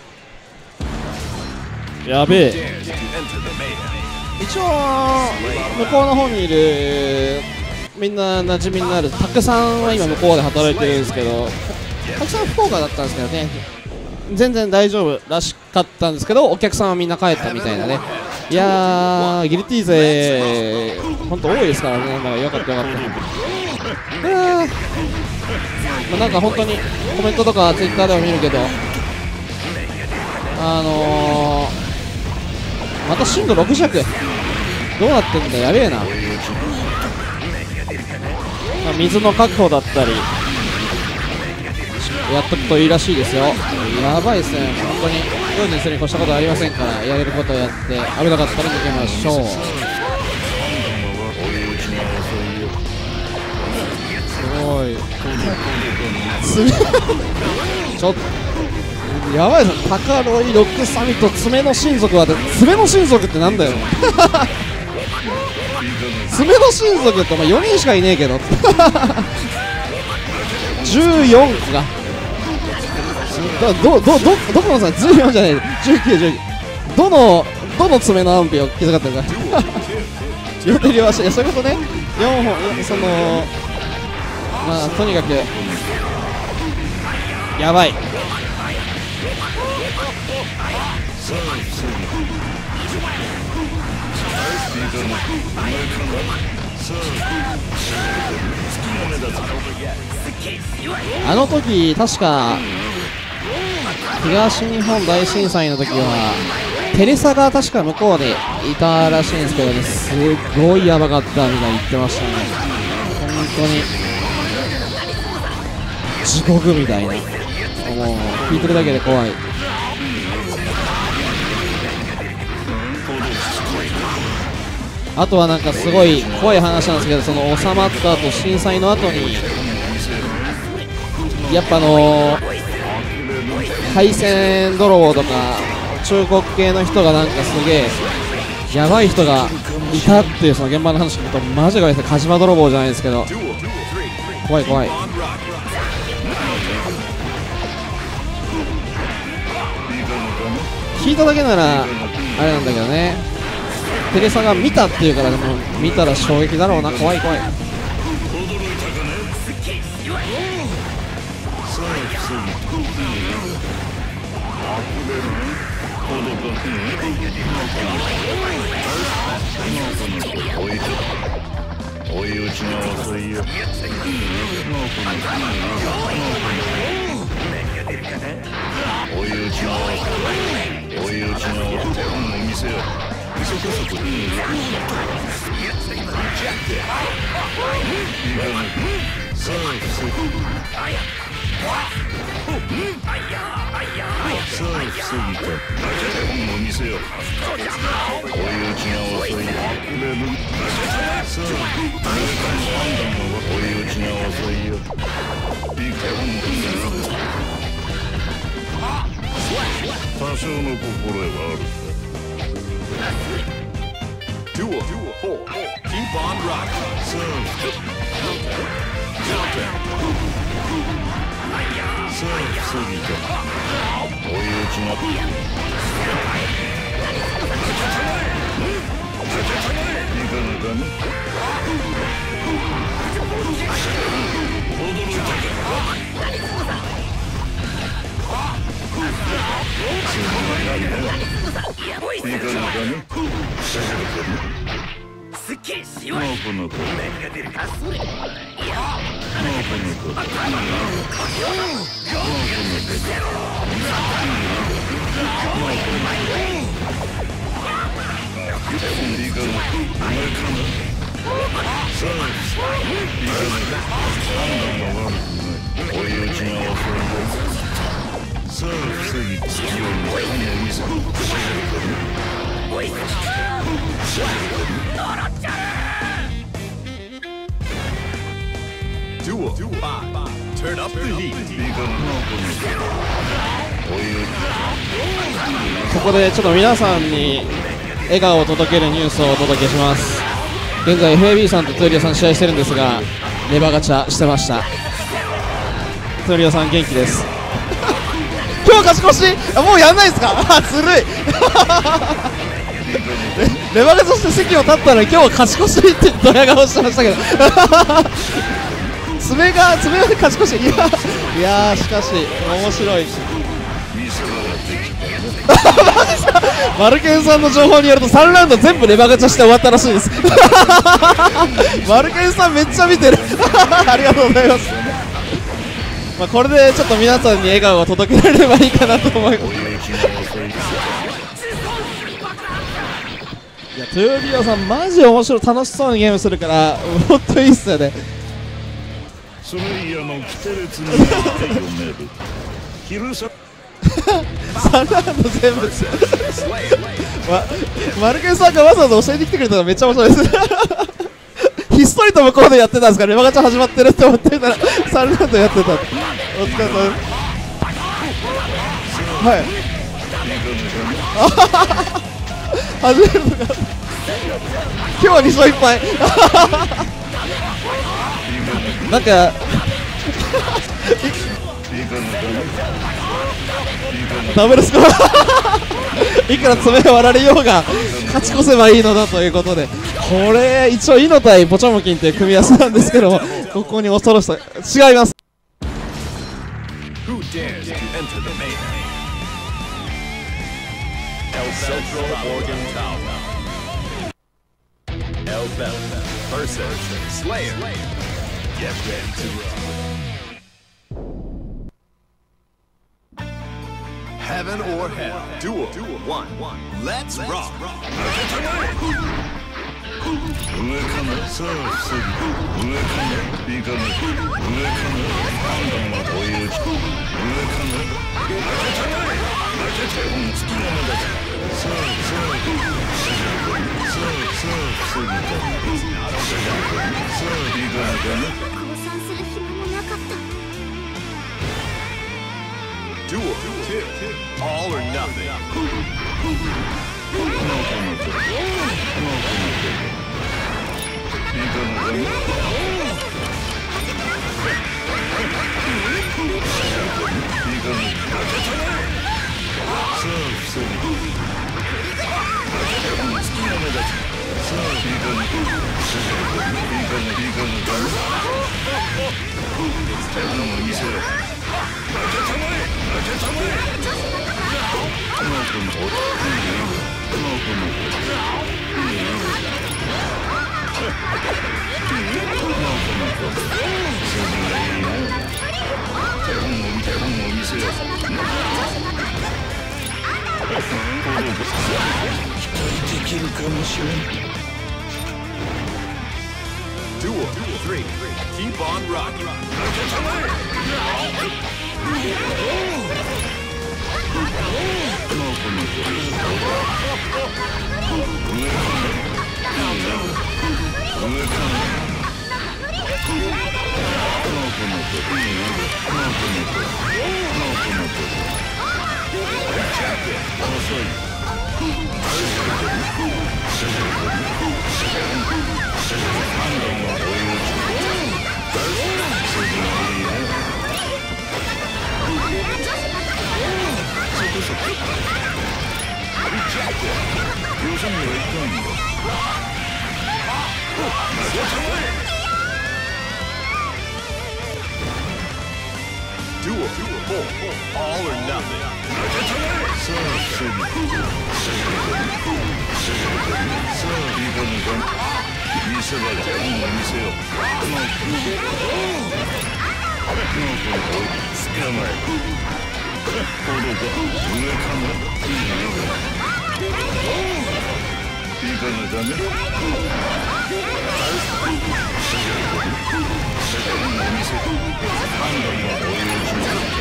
やべえ。 Dares to enter the mayhem. 一応向こうの方にいるみんな馴染みになるたくさんは今向こうで働いてるんですけど、たくさん福岡だったんですけどね、全然大丈夫らしかったんですけど、お客さんはみんな帰ったみたいなね。いやー、ギルティー勢本当多いですからね。だからよかったよかった。まあ、なんか本当にコメントとかツイッターでも見るけど、また震度6弱どうなってんだ、やべえな。まあ、水の確保だったりやっとくといいらしいですよ。やばいですね、本当に用心するに越したことはありませんから、やれることをやって危なかったら抜けましょう。すごいちょっとやばいですね。タカロイロックサミット爪の親族は爪の親族ってなんだよ爪の親族ってお前4人しかいねえけど14かどこのさ14じゃない19どの爪の安否を気遣ってるか両手両足、いやそういうことね。4本そのまあとにかくやばい。あの時確か東日本大震災の時はテレサが確か向こうでいたらしいんですけどね、すごいやばかったみたいに言ってましたね。本当に地獄みたいな、もう聞いてるだけで怖い。あとはなんかすごい怖い話なんですけど、その収まった後震災の後にやっぱ配線泥棒とか中国系の人がなんかすげえやばい人がいたっていうその現場の話聞くとマジで怖いですね。火事場泥棒じゃないですけど怖い怖い。聞いただけならあれなんだけどね、テレサが見たっていうから、でも見たら衝撃だろうな。怖い怖い。 追い打ちが遅いよ。 追い打ち直せ。追い打ち直せ。手本を見せよ。そこそこにさあ防ぐ。さあ防ぎた。手本を見せよ。追い打ち直せ。さあ判断は追い打ち直せよ。手本を見せよ。多少の心得はあるか。 Duel 4. Keep on rocking. Counter. さあ防ぎた。追い打ちな。いかがかね。驚いたか。いかがかね。 すっきりしよう。 ノコノコ。 何が出るかそれ。 ノコノコ。さあ防ぎ強いのを見せる。 Duel 5. Turn up the heat. ここでちょっと皆さんに笑顔を届けるニュースをお届けします。現在 FAB さんとトゥーリオさん試合してるんですが、レバガチャしてました。トゥーリオさん元気です。今日勝ち越し、もうやんないですか。ずるいレバガチャして席を立ったのに今日は勝ち越しってドヤ顔してましたけど爪が勝ち越し。いやしかし面白い。マジですか。マルケンさんの情報によると3ラウンド全部レバガチャして終わったらしいですマルケンさんめっちゃ見てるありがとうございます。これでちょっと皆さんに笑顔を届けられればいいかなと思います。いやトゥーリオさんマジ面白い、楽しそうにゲームするからほんといいっすよね。 スレイヤのキテレツに読める。昼さ 3ラウンド全部マルケンさんがわざわざ教えてきてくれたのめっちゃ面白いですひっそりと向こうでやってたんですから、レバガチャ始まってるって思ってたら3ラウンドやってた。お疲れ様です。はい始めるのか。今日は2勝1敗なんかダブルスコアいくら爪が割られようが勝ち越せばいいのだということで、これ一応イノ対ポチョモキンという組み合わせなんですけども、ここに恐ろしさ違います。 Who dares to enter the mayhem? El Central Morgan Tower. El Bell versus Slayer. Get ready to rock. Heaven or hell. Duel 1. Let's rock. 上かな。さあ防ぎ。上かな。いかな。上かな。判断は追い打ち。上かな。手本好きなのだ。さあ防ぎた。さあいかなかな。 降参する暇もなかった。 Duel 2. All or nothing. 手本を見せよ。 せよ。期待できるかもしれん。 Duel 3. Keep on rocking. Duel 4. All or nothing. さあ、いかにか見せ場だ。見せよ。捕まえ。ほどか。上かも。いかがだね。見せ。判断はお用意します。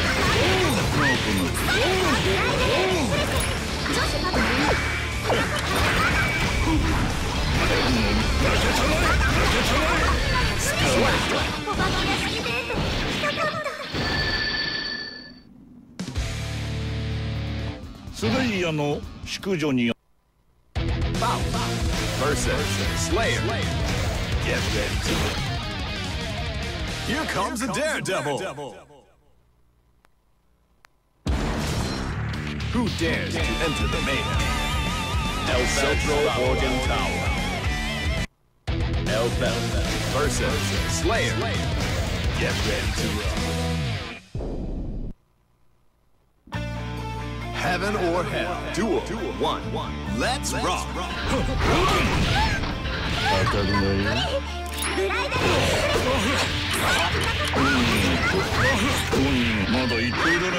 スレイヤの淑女に Versus Slayer. Get ready to it. Here comes a daredevil. Who dares to enter the mayhem? El Centro Organ Tower. El Belta versus Slayer. Get ready to roll. Heaven or hell. Duel 1. Let's rock. 当たり前よ。まだ言っていらないよ。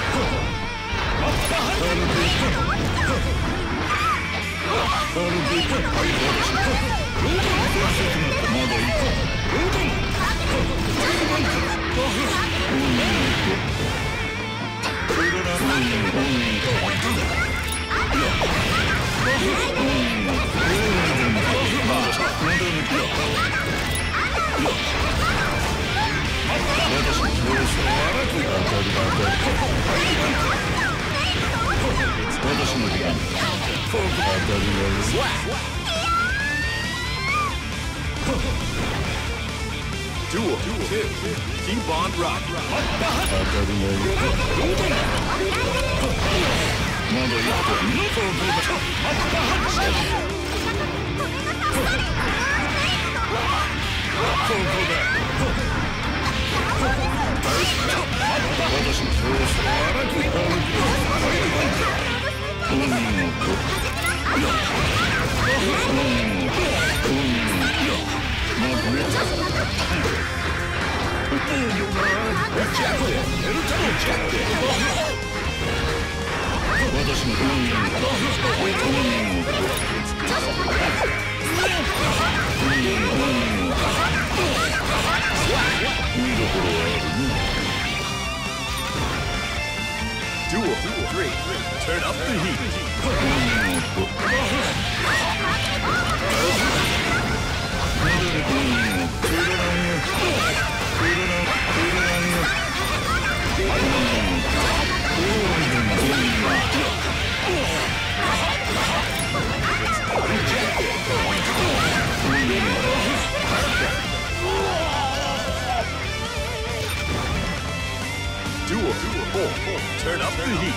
Duel 2. Keep on rocking. まだ言 Duel 3. Turn up the heat. Duel 4. Turn up the heat.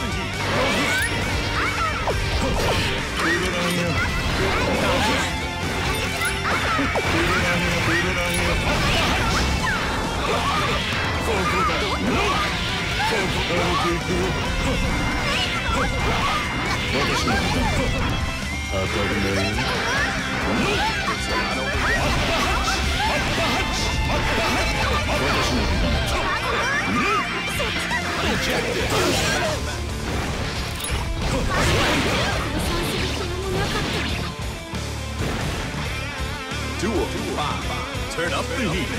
Duel 5. Turn up the heat.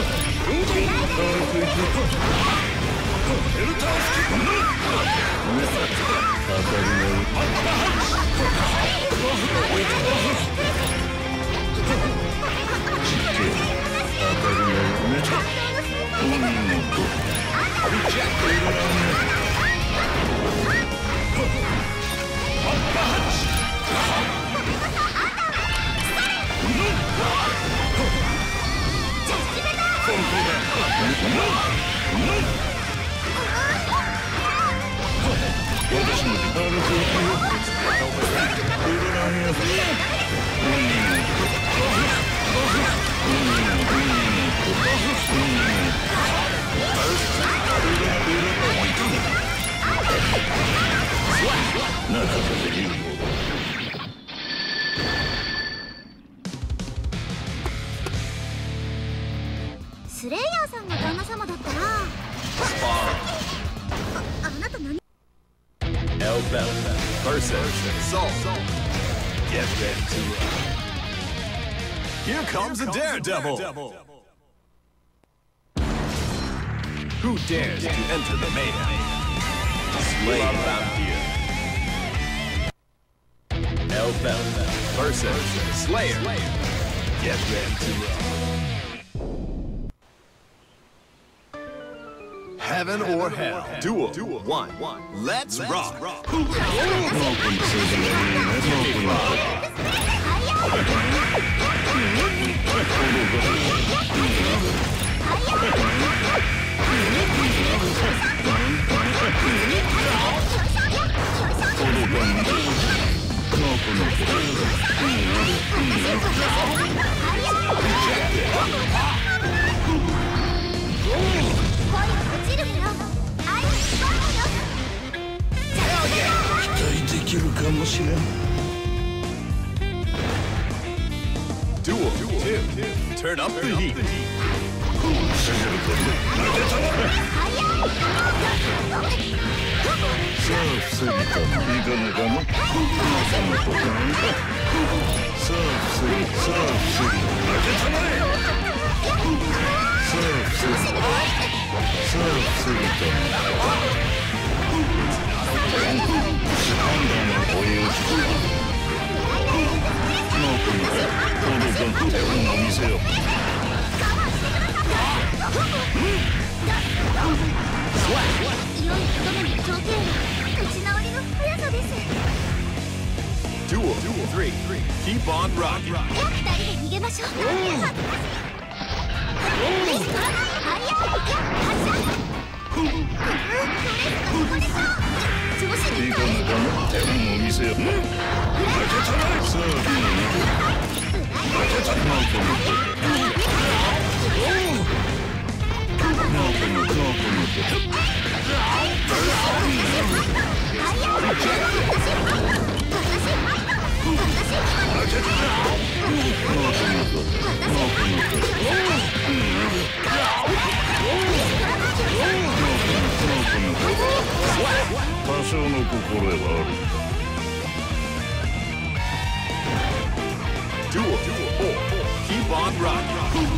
スレイヤーさんが旦那様だったらあなた何 Elbel versus Soul. Get ready to rock. Here comes a daredevil. Who dares to enter the mayhem? Slay Vampire. Elbel versus Slayer. Get ready to rock. Heaven or hell. Duel 1. Let's rock. Duel 2. Turn up the heat. Duel 3. Keep on rocking. 逃げましょう。 多少の心得はある。 Duel 4. Keep on rocking.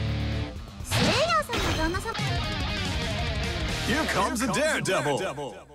Here comes a daredevil.